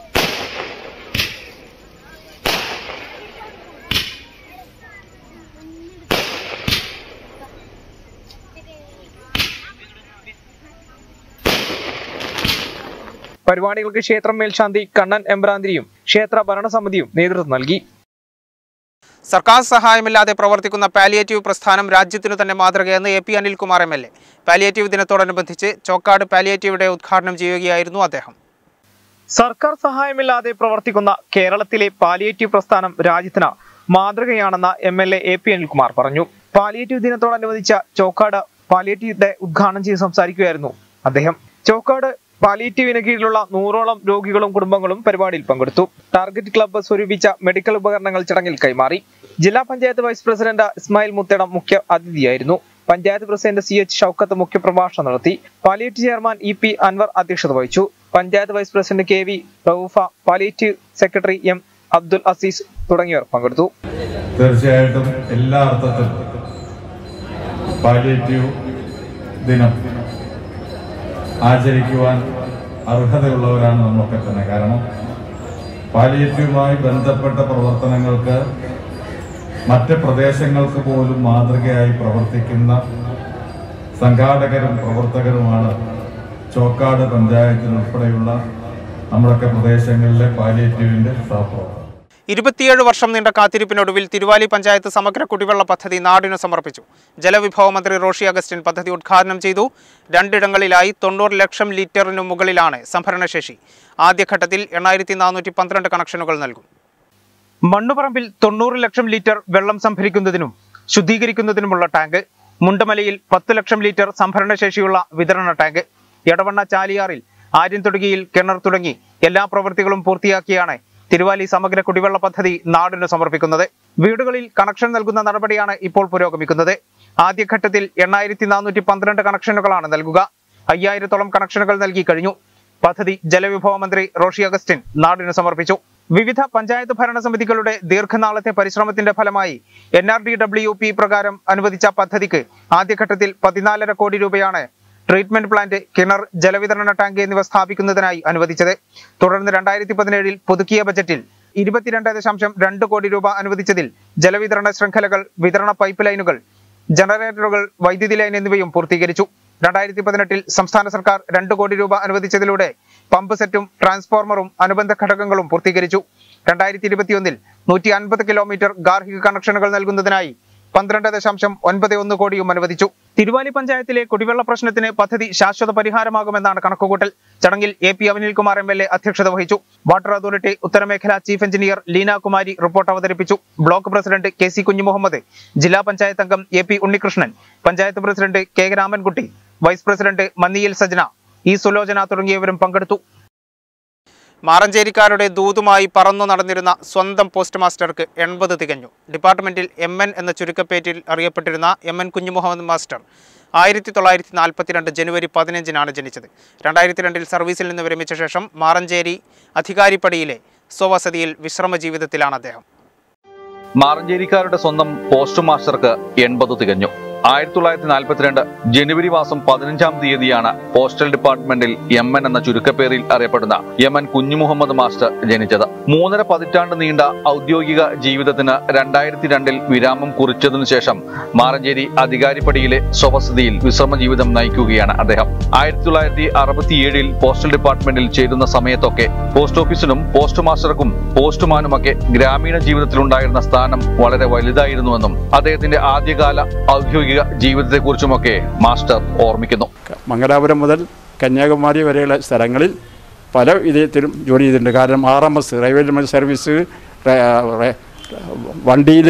പരിപാടികൾക്ക് ക്ഷേത്രം മേൽശാന്തി കണ്ണൻ എമ്പ്രാന്തിരിയും ക്ഷേത്ര ഭരണസമിതിയും നേതൃത്വം നൽകി. സർക്കാർ സഹായമില്ലാതെ പ്രവർത്തിക്കുന്ന പാലിയേറ്റീവ് പ്രസ്ഥാനം രാജ്യത്തിനു തന്നെ മാതൃകയെന്ന് AP അനിൽകുമാർ MLA. പാലിയേറ്റീവ് ദിനത്തോടനുബന്ധിച്ച് ചോക്കാട് പാലിയേറ്റീവ് ഉദ്ഘാടനം ചെയ്യുകയായിരുന്നു അദ്ദേഹം. സർക്കാർ സഹായമില്ലാതെ പ്രവർത്തിക്കുന്ന കേരളത്തിലെ പാലിയേറ്റീവ് പ്രസ്ഥാനം രാജ്യത്തിന് മാതൃകയാണെന്ന് MLA AP അനിൽകുമാർ പറഞ്ഞു. പാലിയേറ്റീവ് ദിനത്തോടനുബന്ധിച്ച ചോക്കാട് പാലിയേറ്റീവ് ഡേ ഉദ്ഘാടനം ചെയ്ത് സംസാരിക്കുകയായിരുന്നു അദ്ദേഹം. ചോക്കാട് പാലിയേറ്റീവിന് കീഴിലുള്ള 100ഓളം രോഗികളും കുടുംബങ്ങളും പരിപാടിയിൽ പങ്കെടുത്തു. ടാർഗറ്റ് ക്ലബ്ബ് സ്വരൂപിച്ച മെഡിക്കൽ ഉപകരണങ്ങൾ ചടങ്ങിൽ കൈമാറി. ജില്ലാ പഞ്ചായത്ത് വൈസ് പ്രസിഡന്റ് ഇസ്മായിൽ മുത്തേടം മുഖ്യ അതിഥിയായിരുന്നു. പഞ്ചായത്ത് പ്രസിഡന്റ് CH ഷൗക്കത്ത് മുഖ്യപ്രഭാഷണം നടത്തി. പാലിയേറ്റീവ് ചെയർമാൻ EP അൻവർ അധ്യക്ഷത വഹിച്ചു. Panchayat vice president KV Raufa, palliative secretary M Abdul Azeez തുടങ്ങിയവർ പങ്കെടുത്തു. തീർച്ചയായിട്ടും എല്ലാ അർത്ഥത്തിലും പാലിയേറ്റീവ് ദിനം ആചരിക്കുവാൻ അർഹതയുള്ളവരാണ് നമ്മളൊക്കെ തന്നെ. കാരണം പാലിയേറ്റീവുമായി ബന്ധപ്പെട്ട പ്രവർത്തനങ്ങൾക്ക് മറ്റ് പ്രദേശങ്ങൾക്ക് പോലും മാതൃകയായി പ്രവർത്തിക്കുന്ന സംഘാടകരും പ്രവർത്തകരുമാണ് ചോക്കാട് പഞ്ചായത്തിലുൾപ്പെടെയുള്ള നമ്മുടെയൊക്കെ പ്രദേശങ്ങളിലെ പാലിയേറ്റീവിന്റെ സഹപ്രവർത്തകർ. 27 വർഷം നീണ്ട കാത്തിരിപ്പിനൊടുവിൽ തിരുവാലി പഞ്ചായത്ത് സമഗ്ര കുടിവെള്ള പദ്ധതി നാടിന് സമർപ്പിച്ചു. ജലവിഭവ മന്ത്രി റോഷി അഗസ്റ്റിൻ പദ്ധതി ഉദ്ഘാടനം ചെയ്തു. 2 ഇടങ്ങളിലായി 90 ലക്ഷം ലിറ്ററിനു മുകളിലാണ് സംഭരണശേഷി. ആദ്യഘട്ടത്തിൽ 8412 കണക്ഷനുകൾ നൽകും. മണ്ണുപറമ്പിൽ 90 ലക്ഷം ലിറ്റർ വെള്ളം സംഭരിക്കുന്നതിനും ശുദ്ധീകരിക്കുന്നതിനുമുള്ള ടാങ്ക്, മുണ്ടമലയിൽ 10 ലക്ഷം ലിറ്റർ സംഭരണശേഷിയുള്ള വിതരണ ടാങ്ക്, എടവണ്ണ ചാലിയാറിൽ ആര്യൻതൊടുകിയിൽ കിണർ തുടങ്ങി എല്ലാ പ്രവൃത്തികളും പൂർത്തിയാക്കിയാണ് തിരുവാലി സമഗ്ര കുടിവെള്ള പദ്ധതി നാടിന് സമർപ്പിക്കുന്നത്. വീടുകളിൽ കണക്ഷൻ നൽകുന്ന നടപടിയാണ് ഇപ്പോൾ പുരോഗമിക്കുന്നത്. ആദ്യഘട്ടത്തിൽ 8412 കണക്ഷനുകളാണ് നൽകുക. 5000-ഓളം കണക്ഷനുകൾ നൽകി കഴിഞ്ഞു. പദ്ധതി ജലവിഭവ മന്ത്രി റോഷി അഗസ്റ്റിൻ നാടിന് സമർപ്പിച്ചു. വിവിധ പഞ്ചായത്ത് ഭരണസമിതികളുടെ ദീർഘനാളത്തെ പരിശ്രമത്തിന്റെ ഫലമായി NRDWP പ്രകാരം അനുവദിച്ച പദ്ധതിക്ക് ആദ്യഘട്ടത്തിൽ 14.5 കോടി രൂപയാണ് ട്രീറ്റ്മെന്റ് പ്ലാന്റ്, കിണർ, ജലവിതരണ ടാങ്ക് എന്നിവ സ്ഥാപിക്കുന്നതിനായി അനുവദിച്ചത്. തുടർന്ന് 2017 പുതുക്കിയ ബജറ്റിൽ 22.2 കോടി രൂപ അനുവദിച്ചതിൽ ജലവിതരണ ശൃംഖലകൾ, വിതരണ പൈപ്പ് ലൈനുകൾ, ജനറേറ്ററുകൾ, വൈദ്യുതി ലൈൻ എന്നിവയും പൂർത്തീകരിച്ചു. 2018 സംസ്ഥാന സർക്കാർ 2 കോടി രൂപ അനുവദിച്ചതിലൂടെ പമ്പ് സെറ്റും ട്രാൻസ്ഫോർമറും അനുബന്ധ ഘടകങ്ങളും പൂർത്തീകരിച്ചു. 2021 150 കിലോമീറ്റർ ഗാർഹിക കണക്ഷനുകൾ നൽകുന്നതിനായി 12.91 കോടിയും അനുവദിച്ചു. തിരുവാലി പഞ്ചായത്തിലെ കുടിവെള്ള പ്രശ്നത്തിന് പദ്ധതി ശാശ്വത പരിഹാരമാകുമെന്നാണ് കണക്കുകൂട്ടൽ. ചടങ്ങിൽ AP അനിൽകുമാർ MLA അധ്യക്ഷത വഹിച്ചു. വാട്ടർ അതോറിറ്റി ഉത്തരമേഖല chief engineer Leena Kumari report അവതരിപ്പിച്ചു. ബ്ലോക്ക് പ്രസിഡന്റ് KC കുഞ്ഞുമുഹമ്മദ്, ജില്ലാ പഞ്ചായത്ത് അംഗം AP Unnikrishnan, panchayat president K Ramankutty, vice president Manniyil Sajana, E Sulochana തുടങ്ങിയവരും പങ്കെടുത്തു. മാറഞ്ചേരിക്കാരുടെ ദൂതുമായി പറന്നു നടന്നിരുന്ന സ്വന്തം പോസ്റ്റ് മാസ്റ്റർക്ക് 80 തികഞ്ഞു. ഡിപ്പാർട്ട്മെന്റിൽ MN എന്ന ചുരുക്കപ്പേരിൽ അറിയപ്പെട്ടിരുന്ന MN കുഞ്ഞുമുഹമ്മദ് മാസ്റ്റർ 1942 ജനുവരി 15-നാണ് ജനിച്ചത്. 2002 സർവീസിൽ നിന്ന് വിരമിച്ച ശേഷം മാറഞ്ചേരി അധികാരിപ്പടിയിലെ സ്വവസതിയിൽ വിശ്രമ ജീവിതത്തിലാണ് അദ്ദേഹം. മാറഞ്ചേരിക്കാരുടെ സ്വന്തം പോസ്റ്റ് മാസ്റ്റർക്ക് 80 തികഞ്ഞു. 1942 ജനുവരി മാസം 15-ാം തീയതിയാണ് പോസ്റ്റൽ ഡിപ്പാർട്ട്മെന്റിൽ MN എന്ന ചുരുക്കപ്പേരിൽ അറിയപ്പെടുന്ന MN കുഞ്ഞുമുഹമ്മദ് മാസ്റ്റർ ജനിച്ചത്. 3.5 പതിറ്റാണ്ട് നീണ്ട ഔദ്യോഗിക ജീവിതത്തിന് 2002-ൽ വിരാമം കുറിച്ചതിനു ശേഷം മാറഞ്ചേരി അധികാരിപ്പടിയിലെ സ്വവസതിയിൽ വിശ്രമ ജീവിതം നയിക്കുകയാണ് അദ്ദേഹം. 1967-ൽ പോസ്റ്റൽ ഡിപ്പാർട്ട്മെന്റിൽ ചേരുന്ന സമയത്തൊക്കെ പോസ്റ്റ് ഓഫീസിനും പോസ്റ്റ് മാസ്റ്റർക്കും പോസ്റ്റ്മാനുമൊക്കെ ഗ്രാമീണ ജീവിതത്തിലുണ്ടായിരുന്ന സ്ഥാനം വളരെ വലുതായിരുന്നുവെന്നും അദ്ദേഹത്തിന്റെ ആദ്യകാല ഔദ്യോഗിക ജീവിതത്തെക്കുറിച്ചുമൊക്കെ മാസ്റ്റർ ഓർമ്മിക്കുന്നു. മംഗലാപുരം മുതൽ കന്യാകുമാരി വരെയുള്ള സ്ഥലങ്ങളിൽ പല വിധത്തിലും ജോലി ചെയ്തിട്ടുണ്ട്. കാരണം RMS റെയിൽവേ സർവീസ് വണ്ടിയിൽ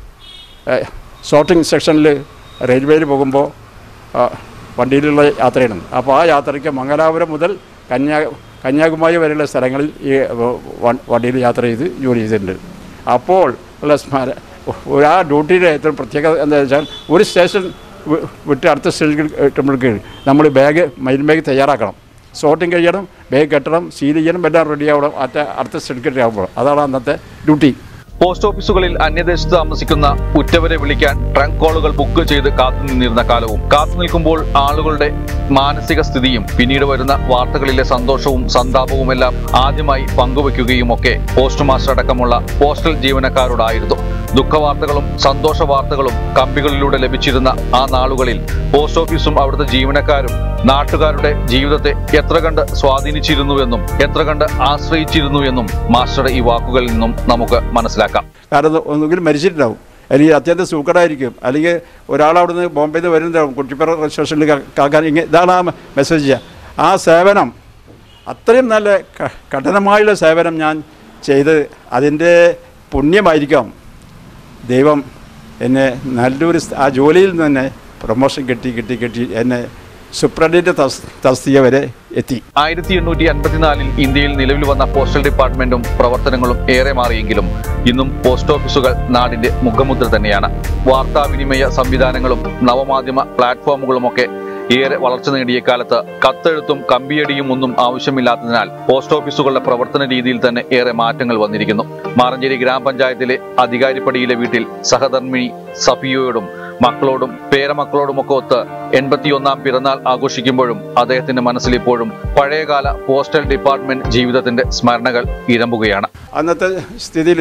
സോർട്ടിംഗ് സെക്ഷനിൽ റെയിൽവേയിൽ പോകുമ്പോൾ വണ്ടിയിലുള്ള യാത്രയാണ്. അപ്പോൾ ആ യാത്രയ്ക്ക് മംഗലാപുരം മുതൽ കന്യാകുമാരി വരെയുള്ള സ്ഥലങ്ങളിൽ ഈ വണ്ടിയിൽ യാത്ര ചെയ്ത് ജോലി ചെയ്തിട്ടുണ്ട്. അപ്പോൾ ഉള്ള ആ ഡ്യൂട്ടിയുടെ ഏറ്റവും പ്രത്യേകത എന്താ വെച്ചാൽ ഒരു സ്റ്റേഷൻ വിട്ട് അടുത്ത സ്റ്റേഷനിൽ എത്തുമ്പോഴേക്ക് നമ്മൾ മൈൽ ബാഗ് തയ്യാറാക്കണം, സോർട്ടിങ് കഴിയണം, ബാഗ് കെട്ടണം, സീൽ ചെയ്യണം, എല്ലാം റെഡി ആവണം അടുത്ത സ്റ്റേഷൻ ആകുമ്പോൾ. അതാണ് അന്നത്തെ ഡ്യൂട്ടി. പോസ്റ്റ് ഓഫീസുകളിൽ അന്യദേശത്ത് താമസിക്കുന്ന ഉറ്റവരെ വിളിക്കാൻ ട്രങ്ക് കോളുകൾ ബുക്ക് ചെയ്ത് കാത്തുനിന്നിരുന്ന കാലവും കാത്തുനിൽക്കുമ്പോൾ ആളുകളുടെ മാനസിക സ്ഥിതിയും പിന്നീട് വരുന്ന വാർത്തകളിലെ സന്തോഷവും സന്താപവുമെല്ലാം ആദ്യമായി പങ്കുവെക്കുകയും ഒക്കെ പോസ്റ്റ് മാസ്റ്റർ അടക്കമുള്ള പോസ്റ്റൽ ജീവനക്കാരോടായിരുന്നു. ദുഃഖവാർത്തകളും സന്തോഷ വാർത്തകളും കമ്പികളിലൂടെ ലഭിച്ചിരുന്ന ആ നാളുകളിൽ പോസ്റ്റ് ഓഫീസും അവിടുത്തെ ജീവനക്കാരും നാട്ടുകാരുടെ ജീവിതത്തെ എത്ര കണ്ട് സ്വാധീനിച്ചിരുന്നുവെന്നും എത്ര കണ്ട് ആശ്രയിച്ചിരുന്നുവെന്നും മാസ്റ്ററുടെ ഈ വാക്കുകളിൽ നിന്നും നമുക്ക് മനസ്സിലാക്കാം. കാരണം ഒന്നുകിൽ മരിച്ചിട്ടുണ്ടാവും, അല്ലെങ്കിൽ അത്യന്തം സൂക്കടായിരിക്കും, അല്ലെങ്കിൽ ഒരാളവിടുന്ന് ബോംബെയിൽ നിന്ന് വരുന്നുണ്ടാവും കുറ്റിപ്പുറ സ്റ്റേഷനിൽ കാക്കാൻ. ഇതാണ് ആ മെസ്സേജ്. ആ സേവനം അത്രയും നല്ല കഠിനമായുള്ള സേവനം ഞാൻ ചെയ്ത് അതിൻ്റെ പുണ്യമായിരിക്കാം ദൈവം എന്നെ നല്ലൊരു ആ ജോലിയിൽ നിന്ന് തന്നെ പ്രൊമോഷൻ കിട്ടി എന്നെ സുപ്രണ്ടിന്റെ തസ്തിക വരെ എത്തി. 1854-ൽ ഇന്ത്യയിൽ നിലവിൽ വന്ന പോസ്റ്റൽ ഡിപ്പാർട്ട്മെന്റും പ്രവർത്തനങ്ങളും ഏറെ മാറിയെങ്കിലും ഇന്നും പോസ്റ്റ് ഓഫീസുകൾ നാടിന്റെ മുഖമുദ്ര തന്നെയാണ്. വാർത്താവിനിമയ സംവിധാനങ്ങളും നവമാധ്യമ പ്ലാറ്റ്ഫോമുകളുമൊക്കെ ഏറെ വളർച്ച നേടിയ കാലത്ത് കത്തെഴുത്തും കമ്പിയടിയും ഒന്നും ആവശ്യമില്ലാത്തതിനാൽ പോസ്റ്റ് ഓഫീസുകളുടെ പ്രവർത്തന രീതിയിൽ തന്നെ ഏറെ മാറ്റങ്ങൾ വന്നിരിക്കുന്നു. മാറഞ്ചേരി ഗ്രാമപഞ്ചായത്തിലെ അധികാരിപ്പടിയിലെ വീട്ടിൽ സഹധർമ്മിണി സഫിയോടും മക്കളോടും പേരമക്കളോടുമൊക്കെ ഒത്ത് 81-ാം പിറന്നാൾ ആഘോഷിക്കുമ്പോഴും അദ്ദേഹത്തിന്റെ മനസ്സിലിപ്പോഴും പഴയകാല പോസ്റ്റൽ ഡിപ്പാർട്ട്മെന്റ് ജീവിതത്തിന്റെ സ്മരണകൾ ഇരമ്പുകയാണ്. അന്നത്തെ സ്ഥിതിയിൽ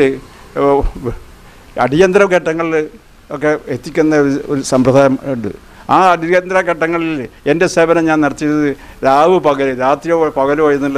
അടിയന്തര ഘട്ടങ്ങളിൽ ഒക്കെ എത്തിക്കുന്ന ഒരു സമ്പ്രദായം ഉണ്ട്. ആ അടിയന്തര ഘട്ടങ്ങളിൽ എൻ്റെ സേവനം ഞാൻ നടത്തിയത് രാത്രിയോ പകലോ എന്നുള്ള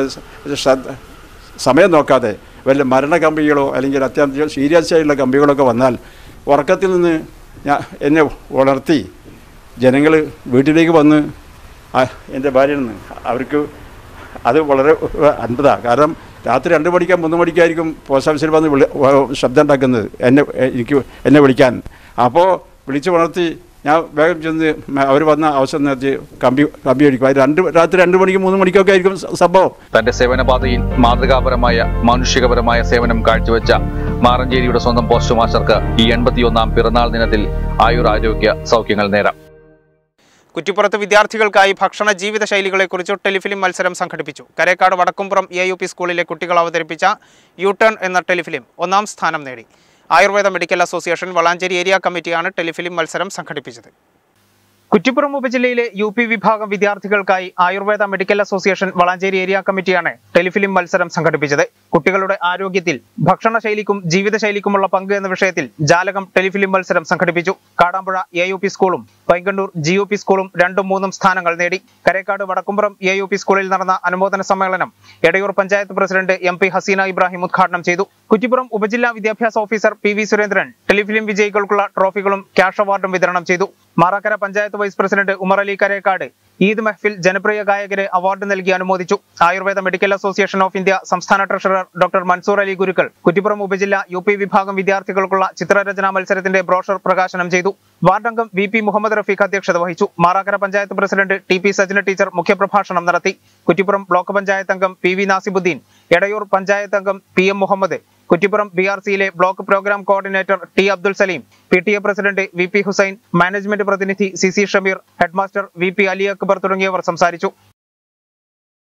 സമയം നോക്കാതെ വല്ല മരണകമ്പികളോ അല്ലെങ്കിൽ അത്യാവശ്യം സീരിയസ് ആയിട്ടുള്ള കമ്പികളൊക്കെ വന്നാൽ ഉറക്കത്തിൽ നിന്ന് എന്നെ ഉണർത്തി ജനങ്ങൾ വീട്ടിലേക്ക് വന്ന് എൻ്റെ ഭാര്യയിൽ നിന്ന് അവർക്ക് അത് വളരെ അത്ഭുതമാണ്. കാരണം രാത്രി 2 മണിക്കോ 3 മണിക്കായിരിക്കും പോസ്റ്റ് ഓഫീസിൽ വന്ന് ശബ്ദം ഉണ്ടാക്കുന്നത് എന്നെ വിളിക്കാൻ. അപ്പോൾ വിളിച്ച് ഉണർത്തി ഞാൻ വേഗം ചെന്ന് അവർ വന്ന അവസരം നിർത്തി കമ്പി അടിക്കും. അത് രാത്രി 2 മണിക്ക് 3 മണിക്കൊക്കെ ആയിരിക്കും സംഭവം. തന്റെ സേവനപാതയിൽ മാതൃകാപരമായ മാനുഷികപരമായ സേവനം കാഴ്ചവെച്ച മാറഞ്ചേരിയുടെ സ്വന്തം പോസ്റ്റ് മാസ്റ്റർക്ക് ഈ 81-ാം പിറന്നാൾ ദിനത്തിൽ ആയുരാരോഗ്യ സൗഖ്യങ്ങൾ നേരാം. കുറ്റിപ്പുറത്ത് വിദ്യാർത്ഥികൾക്കായി ഭക്ഷണ ജീവിത ശൈലികളെക്കുറിച്ച് ടെലിഫിലിം മത്സരം സംഘടിപ്പിച്ചു. കരേക്കാട് വടക്കുംപുറം AUP സ്കൂളിലെ കുട്ടികൾ അവതരിപ്പിച്ച യൂട്ടേൺ എന്ന ടെലിഫിലിം 1-ാം സ്ഥാനം നേടി. Ayurveda medical association Valanchery area കമ്മിറ്റിയാണ് ടെലിഫിലിം മത്സരം സംഘടിപ്പിച്ചത്. കുറ്റിപ്പുറം ഉപജില്ലയിലെ UP വിഭാഗം വിദ്യാർത്ഥികൾക്കായി Ayurveda medical association Valanchery area കമ്മിറ്റിയാണ് ടെലിഫിലിം മത്സരം സംഘടിപ്പിച്ചത്. കുട്ടികളുടെ ആരോഗ്യത്തിൽ ഭക്ഷണശൈലിക്കും ജീവിതശൈലിക്കുമുള്ള പങ്ക് എന്ന വിഷയത്തിൽ ജാലകം ടെലിഫിലിം മത്സരം സംഘടിപ്പിച്ചു. കാടാമ്പുഴ AUP സ്കൂളും പൈങ്കണ്ടൂർ GUP സ്കൂളും 2ഉം 3ഉം സ്ഥാനങ്ങൾ നേടി. കരേക്കാട് വടക്കുംപുറം AUP സ്കൂളിൽ നടന്ന അനുമോദന സമ്മേളനം എടയൂർ പഞ്ചായത്ത് പ്രസിഡന്റ് MP ഹസീന ഇബ്രാഹിം ഉദ്ഘാടനം ചെയ്തു. കുറ്റിപ്പുറം ഉപജില്ലാ വിദ്യാഭ്യാസ ഓഫീസർ PV സുരേന്ദ്രൻ ടെലിഫിലിം വിജയികൾക്കുള്ള ട്രോഫികളും ക്യാഷ് അവാർഡും വിതരണം ചെയ്തു. മാറാക്കര പഞ്ചായത്ത് വൈസ് പ്രസിഡന്റ് ഉമർ അലി കരേക്കാട് ഈദ് മെഹ്ഫിൽ ജനപ്രിയ ഗായകരെ അവാർഡ് നൽകി അനുമോദിച്ചു. Ayurveda medical association of India സംസ്ഥാന ട്രഷറർ ഡോക്ടർ മൻസൂർ അലി ഗുരുക്കൾ കുറ്റിപ്പുറം ഉപജില്ല UP വിഭാഗം വിദ്യാർത്ഥികൾക്കുള്ള ചിത്രരചനാ മത്സരത്തിന്റെ ബ്രോഷർ പ്രകാശനം ചെയ്തു. വാർഡ് അംഗം VP മുഹമ്മദ് റഫീഖ് അധ്യക്ഷത വഹിച്ചു. Marakkara panchayat president TP Sajna teacher മുഖ്യപ്രഭാഷണം നടത്തി. കുറ്റിപ്പുറം ബ്ലോക്ക് പഞ്ചായത്ത് അംഗം PV നാസിബുദ്ദീൻ, എടയൂർ പഞ്ചായത്ത് അംഗം PM മുഹമ്മദ്, കുറ്റിപ്പുറം BRCയിലെ block program coordinator T Abdul Saleem, PTA president VP Hussain, management പ്രതിനിധി CC Shameer, headmaster VP Ali Akbar തുടങ്ങിയവർ സംസാരിച്ചു.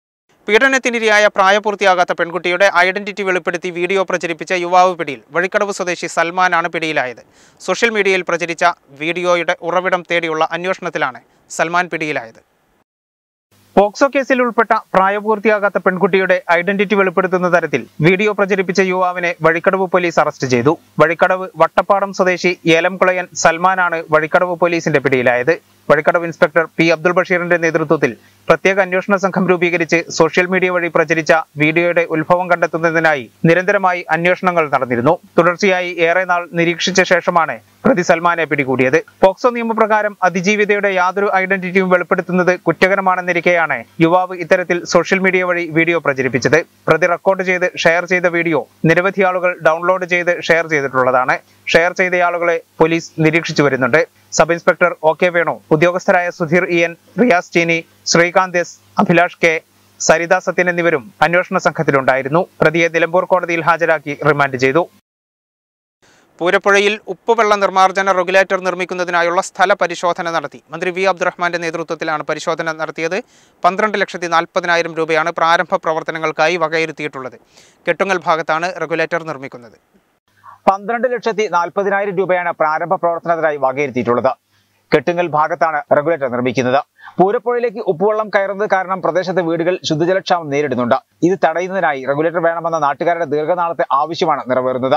പീഡനത്തിനിരയായ പ്രായപൂർത്തിയാകാത്ത പെൺകുട്ടിയുടെ ഐഡന്റിറ്റി വെളിപ്പെടുത്തി വീഡിയോ പ്രചരിപ്പിച്ച യുവാവ് പിടിയിൽ. വഴിക്കടവ് സ്വദേശി സൽമാനാണ് പിടിയിലായത്. സോഷ്യൽ മീഡിയയിൽ പ്രചരിച്ച വീഡിയോയുടെ ഉറവിടം തേടിയുള്ള അന്വേഷണത്തിലാണ് സൽമാൻ പിടിയിലായത്. പോക്സോ കേസിൽ ഉൾപ്പെട്ട പ്രായപൂർത്തിയാകാത്ത പെൺകുട്ടിയുടെ ഐഡന്റിറ്റി വെളിപ്പെടുത്തുന്ന തരത്തിൽ വീഡിയോ പ്രചരിപ്പിച്ച യുവാവിനെ വഴിക്കടവ് പോലീസ് അറസ്റ്റ് ചെയ്തു. വഴിക്കടവ് വട്ടപ്പാടം സ്വദേശി ഏലംകുളയൻ സൽമാനാണ് വഴിക്കടവ് പോലീസിന്റെ പിടിയിലായത്. വഴിക്കടവ് ഇൻസ്പെക്ടർ പി അബ്ദുൾ ബഷീറിന്റെ നേതൃത്വത്തിൽ പ്രത്യേക അന്വേഷണ സംഘം രൂപീകരിച്ച് സോഷ്യൽ മീഡിയ വഴി പ്രചരിച്ച വീഡിയോയുടെ ഉത്ഭവം കണ്ടെത്തുന്നതിനായി നിരന്തരമായി അന്വേഷണങ്ങൾ നടന്നിരുന്നു. തുടർച്ചയായി ഏറെ നാൾ നിരീക്ഷിച്ച ശേഷമാണ് പ്രതി സൽമാനെ പിടികൂടിയത്. പോക്സോ നിയമപ്രകാരം അതിജീവിതയുടെ യാതൊരു ഐഡന്റിറ്റിയും വെളിപ്പെടുത്തുന്നത് കുറ്റകരമാണെന്നിരിക്കെയാണ് യുവാവ് ഇത്തരത്തിൽ സോഷ്യൽ മീഡിയ വഴി വീഡിയോ പ്രചരിപ്പിച്ചത്. പ്രതി റെക്കോർഡ് ചെയ്ത് ഷെയർ ചെയ്ത വീഡിയോ നിരവധി ആളുകൾ ഡൗൺലോഡ് ചെയ്ത് ഷെയർ ചെയ്തിട്ടുള്ളതാണ്. ഷെയർ ചെയ്തയാളുകളെ പോലീസ് നിരീക്ഷിച്ചു വരുന്നുണ്ട്. സബ് ഇൻസ്പെക്ടർ OK വേണു, ഉദ്യോഗസ്ഥരായ Sudheer EN, Riyas Cheeni, Sreekanth S, Abhilash K, Saritha Sathyan എന്നിവരും അന്വേഷണ സംഘത്തിലുണ്ടായിരുന്നു. പ്രതിയെ നിലമ്പൂർ കോടതിയിൽ ഹാജരാക്കി റിമാൻഡ് ചെയ്തു. പൂരപ്പുഴയിൽ ഉപ്പുവെള്ള നിർമ്മാർജ്ജന റെഗുലേറ്റർ നിർമ്മിക്കുന്നതിനായുള്ള സ്ഥല പരിശോധന നടത്തി. മന്ത്രി V അബ്ദുറഹ്മാന്റെ നേതൃത്വത്തിലാണ് പരിശോധന നടത്തിയത്. 12,40,000 രൂപയാണ് പ്രാരംഭ പ്രവർത്തനങ്ങൾക്കായി വകയിരുത്തിയിട്ടുള്ളത്. കെട്ടുങ്ങൽ ഭാഗത്താണ് റെഗുലേറ്റർ നിർമ്മിക്കുന്നത്. 12,40,000 രൂപയാണ് പ്രാരംഭ പ്രവർത്തനത്തിനായി വകയിരുത്തിയിട്ടുള്ളത്. കെട്ടുങ്ങൽ ഭാഗത്താണ് റെഗുലേറ്റർ നിർമ്മിക്കുന്നത്. പൂരപ്പുഴയിലേക്ക് ഉപ്പുവെള്ളം കയറുന്നത് കാരണം പ്രദേശത്തെ വീടുകൾ ശുദ്ധജലക്ഷാമം നേരിടുന്നുണ്ട്. ഇത് തടയുന്നതിനായി റെഗുലേറ്റർ വേണമെന്ന നാട്ടുകാരുടെ ദീർഘനാളത്തെ ആവശ്യമാണ് നിറവേറുന്നത്.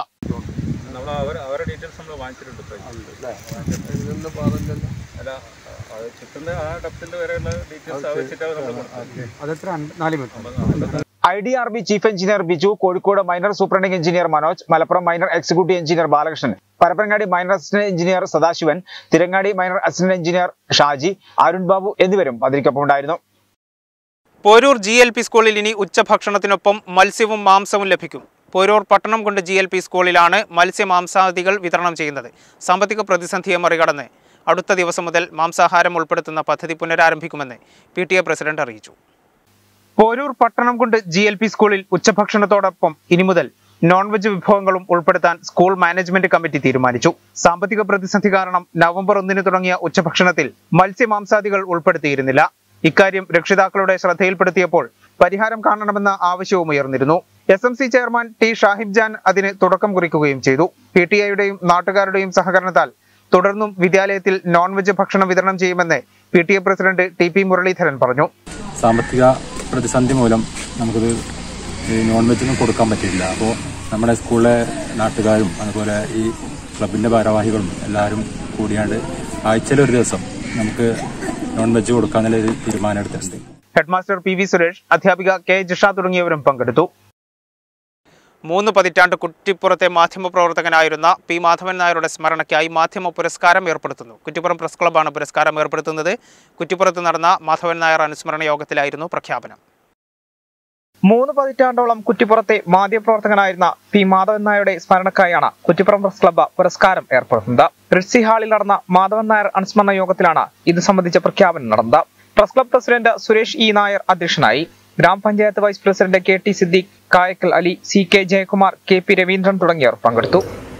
IDRB chief engineer Biju, Kozhikode minor superintending engineer Manoj, Malappuram minor executive engineer Balakrishnan, Parappanangadi minor assistant engineer Sadasivan, Thirangadi minor assistant engineer Shaji, Arun Babu എന്നിവരും അതിനൊപ്പം ഉണ്ടായിരുന്നു. പോരൂർ GLP സ്കൂളിൽ ഇനി ഉച്ചഭക്ഷണത്തിനൊപ്പം മത്സ്യവും മാംസവും ലഭിക്കും. പോരൂർ പട്ടണം കൊണ്ട് GLP സ്കൂളിലാണ് മത്സ്യമാംസാദികൾ വിതരണം ചെയ്യുന്നത്. സാമ്പത്തിക പ്രതിസന്ധിയെ മറികടന്ന് അടുത്ത ദിവസം മുതൽ മാംസാഹാരം ഉൾപ്പെടുത്തുന്ന പദ്ധതി പുനരാരംഭിക്കുമെന്ന് PTA പ്രസിഡന്റ് അറിയിച്ചു. പോരൂർ പട്ടണം കൊണ്ട് GLP സ്കൂളിൽ ഉച്ചഭക്ഷണത്തോടൊപ്പം ഇനി മുതൽ നോൺ വെജ് വിഭവങ്ങളും ഉൾപ്പെടുത്താൻ സ്കൂൾ മാനേജ്മെന്റ് കമ്മിറ്റി തീരുമാനിച്ചു. സാമ്പത്തിക പ്രതിസന്ധി കാരണം നവംബർ 1 തുടങ്ങിയ ഉച്ചഭക്ഷണത്തിൽ മത്സ്യമാംസാദികൾ ഉൾപ്പെടുത്തിയിരുന്നില്ല. ഇക്കാര്യം രക്ഷിതാക്കളുടെ ശ്രദ്ധയിൽപ്പെടുത്തിയപ്പോൾ പരിഹാരം കാണണമെന്ന ആവശ്യവും ഉയർന്നിരുന്നു. SMC chairman T Shahib Jan അതിന് തുടക്കം കുറിക്കുകയും ചെയ്തു. PTA-യുടെയും നാട്ടുകാരുടെയും സഹകരണത്താൽ തുടർന്നും വിദ്യാലയത്തിൽ നോൺ വെജ് ഭക്ഷണം വിതരണം ചെയ്യുമെന്ന് PTA പ്രസിഡന്റ് TP മുരളീധരൻ പറഞ്ഞു. സാമ്പത്തിക പ്രതിസന്ധി മൂലം നമുക്കിത് നോൺ വെജൊന്നും കൊടുക്കാൻ പറ്റില്ല. അപ്പോൾ നമ്മുടെ സ്കൂളിലെ നാട്ടുകാരും അതുപോലെ ഈ ക്ലബിൻ്റെ ഭാരവാഹികളും എല്ലാവരും കൂടിയാണ്ട് ആഴ്ചയിലൊരു ദിവസം നമുക്ക് നോൺ വെജ് കൊടുക്കാന്നുള്ളൊരു തീരുമാനം എടുത്തിട്ടുണ്ട്. ഹെഡ്മാസ്റ്റർ PV സുരേഷ്, അധ്യാപിക K ജിഷ തുടങ്ങിയവരും പങ്കെടുത്തു. 3 പതിറ്റാണ്ട് കുറ്റിപ്പുറത്തെ മാധ്യമപ്രവർത്തകനായിരുന്ന P മാധവൻ നായരുടെ സ്മരണയ്ക്കായി മാധ്യമ പുരസ്കാരം ഏർപ്പെടുത്തുന്നു. കുറ്റിപ്പുറം പ്രസ് ക്ലബ്ബാണ് പുരസ്കാരം ഏർപ്പെടുത്തുന്നത്. കുറ്റിപ്പുറത്ത് നടന്ന മാധവൻ നായർ അനുസ്മരണ യോഗത്തിലായിരുന്നു പ്രഖ്യാപനം. 3 പതിറ്റാണ്ടോളം കുറ്റിപ്പുറത്തെ മാധ്യമപ്രവർത്തകനായിരുന്ന P മാധവൻ നായരുടെ സ്മരണക്കായാണ് കുറ്റിപ്പുറം പ്രസ് ക്ലബ്ബ് പുരസ്കാരം ഏർപ്പെടുത്തുന്നത്. റിട്സി ഹാളിൽ നടന്ന മാധവൻ നായർ അനുസ്മരണ യോഗത്തിലാണ് ഇത് സംബന്ധിച്ച പ്രഖ്യാപനം നടന്നത്. Press club president Suresh E Nair അധ്യക്ഷനായി. ഗ്രാമപഞ്ചായത്ത് vice president KT Siddique, Kayakkal Ali, CK Jayakumar, KP Raveendran തുടങ്ങിയവർ പങ്കെടുത്തു.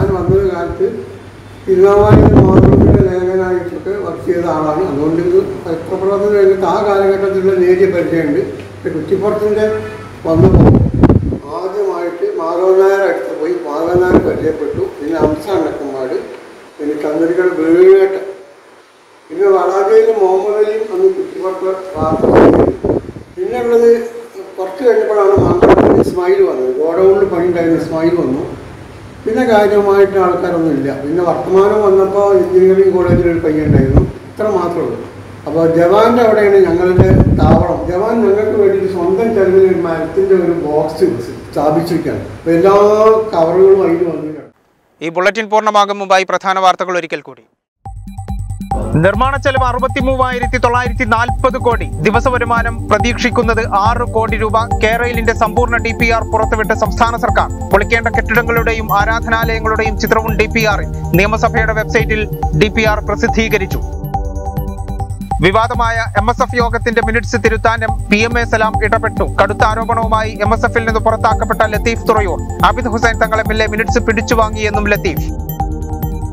ലേഖനായിട്ടൊക്കെ വർക്ക് ചെയ്ത ആളാണ്. അതുകൊണ്ട് ഇത് പത്രപ്രവർത്തനം കഴിഞ്ഞിട്ട് ആ കാലഘട്ടത്തിലുള്ള നേരിയ പരിചയമുണ്ട്. കുറ്റിപ്പുറത്തിൻ്റെ വന്നപ്പോൾ ആദ്യമായിട്ട് മാധവൻ നായർ അടുത്ത് പോയി മാധവൻ നായർ പരിചയപ്പെട്ടു. പിന്നെ അംസാണ്ടക്കന്മാർ, പിന്നെ കന്നരികൾ വേട്ട്, പിന്നെ വളാജയിൽ മുഹമ്മദ് അലിയും അന്ന് കുറ്റിപ്പുറത്ത് പ്രാർത്ഥന. പിന്നെ ഉള്ളത് കുറച്ച് കഴിഞ്ഞപ്പോഴാണ് മംഗളത്തിൽ ഇസ്മായിൽ വന്നത്. ഗോഡൗണിൽ പണി ഉണ്ടായിരുന്ന ഇസ്മായിൽ വന്നു. പിന്നെ കാര്യമായിട്ട് ആൾക്കാരൊന്നും ഇല്ല. പിന്നെ വർത്തമാനം വന്നപ്പോൾ എഞ്ചിനീയറിംഗ് കോളേജിൽ ഒരു പയ്യൻ ഉണ്ടായിരുന്നു. ഇത്ര മാത്രമേ ഉള്ളൂ. അപ്പോൾ ജവാൻ്റെ അവിടെയാണ് ഞങ്ങളുടെ താവളം. ജവാൻ ഞങ്ങൾക്ക് വേണ്ടി സ്വന്തം ചെലവിൽ ഒരു മരത്തിൻ്റെ ഒരു ബോക്സ് സ്ഥാപിച്ചിരിക്കുകയാണ്. അപ്പോൾ എല്ലാ കവറുകളും അതിന് വന്നിട്ടാണ്. ഈ ബുള്ളറ്റിൻ പൂർണ്ണമാകും മുമ്പായി പ്രധാന വാർത്തകൾ ഒരിക്കൽ കൂടി. നിർമ്മാണ ചെലവ് 63,940 കോടി. ദിവസ വരുമാനം പ്രതീക്ഷിക്കുന്നത് 6 കോടി രൂപ. കേരളിന്റെ സമ്പൂർണ്ണ DPR പുറത്തുവിട്ട് സംസ്ഥാന സർക്കാർ. പൊളിക്കേണ്ട കെട്ടിടങ്ങളുടെയും ആരാധനാലയങ്ങളുടെയും ചിത്രവും DPR-ൽ. നിയമസഭയുടെ വെബ്സൈറ്റിൽ DPR പ്രസിദ്ധീകരിച്ചു. വിവാദമായ MSF യോഗത്തിന്റെ മിനിറ്റ്സ് തിരുത്താൻ PMA സലാം ഇടപെട്ടു. കടുത്ത ആരോപണവുമായി MSF-ൽ നിന്ന് പുറത്താക്കപ്പെട്ട ലത്തീഫ് തുറയൂർ. ആബിദ് ഹുസൈൻ തങ്ങൾ MLA മിനിറ്റ്സ് പിടിച്ചുവാങ്ങിയെന്നും ലത്തീഫ്.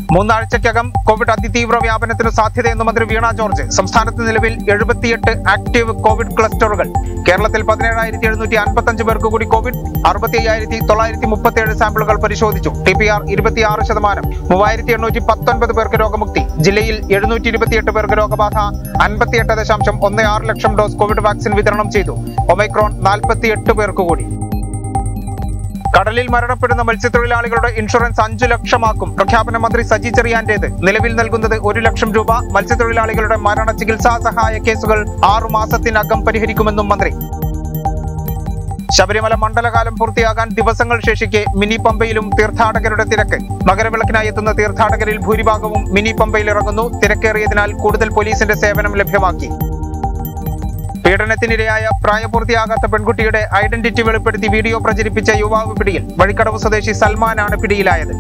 മൂന്നാഴ്ചയ്ക്കകം കോവിഡ് അതിതീവ്ര വ്യാപനത്തിന് സാധ്യതയെന്ന് മന്ത്രി വീണ ജോർജ്. സംസ്ഥാനത്ത് നിലവിൽ 78 ആക്ടീവ് കോവിഡ് ക്ലസ്റ്ററുകൾ. കേരളത്തിൽ 17,755 പേർക്ക് കൂടി കോവിഡ്. 65,937 സാമ്പിളുകൾ പരിശോധിച്ചു. TPR 26%. 3,819 പേർക്ക് രോഗമുക്തി. ജില്ലയിൽ 728 പേർക്ക് രോഗബാധ. 58.16 ലക്ഷം ഡോസ് കോവിഡ് വാക്സിൻ വിതരണം ചെയ്തു. ഒമൈക്രോൺ 48 പേർക്ക് കൂടി. കടലിൽ മരണപ്പെടുന്ന മത്സ്യത്തൊഴിലാളികളുടെ ഇൻഷുറൻസ് 5 ലക്ഷമാക്കും. പ്രഖ്യാപന മന്ത്രി സജി ചെറിയാന്റേത്. നിലവിൽ നൽകുന്നത് 1 ലക്ഷം രൂപ. മത്സ്യത്തൊഴിലാളികളുടെ മരണ ചികിത്സാ സഹായ കേസുകൾ 6 മാസത്തിനകം പരിഹരിക്കുമെന്നും മന്ത്രി. ശബരിമല മണ്ഡലകാലം പൂർത്തിയാകാൻ ദിവസങ്ങൾ ശേഷിക്കെ മിനി പമ്പയിലും തീർത്ഥാടകരുടെ തിരക്ക്. മകരവിളക്കിനായി എത്തുന്ന തീർത്ഥാടകരിൽ ഭൂരിഭാഗവും മിനി പമ്പയിൽ ഇറങ്ങുന്നു. തിരക്കേറിയതിനാൽ കൂടുതൽ പോലീസിന്റെ സേവനം ലഭ്യമാക്കി. പീഡനത്തിനിരയായ പ്രായപൂർത്തിയാകാത്ത പെൺകുട്ടിയുടെ ഐഡന്റിറ്റി വെളിപ്പെടുത്തി വീഡിയോ പ്രചരിപ്പിച്ച യുവാവ് പിടിയിൽ. വഴിക്കടവ് സ്വദേശി സൽമാനാണ് പിടിയിലായത്.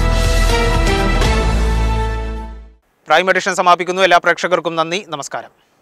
പ്രൈം എഡിഷൻ സമാപിക്കുന്നു. എല്ലാ പ്രേക്ഷകർക്കും നന്ദി, നമസ്കാരം.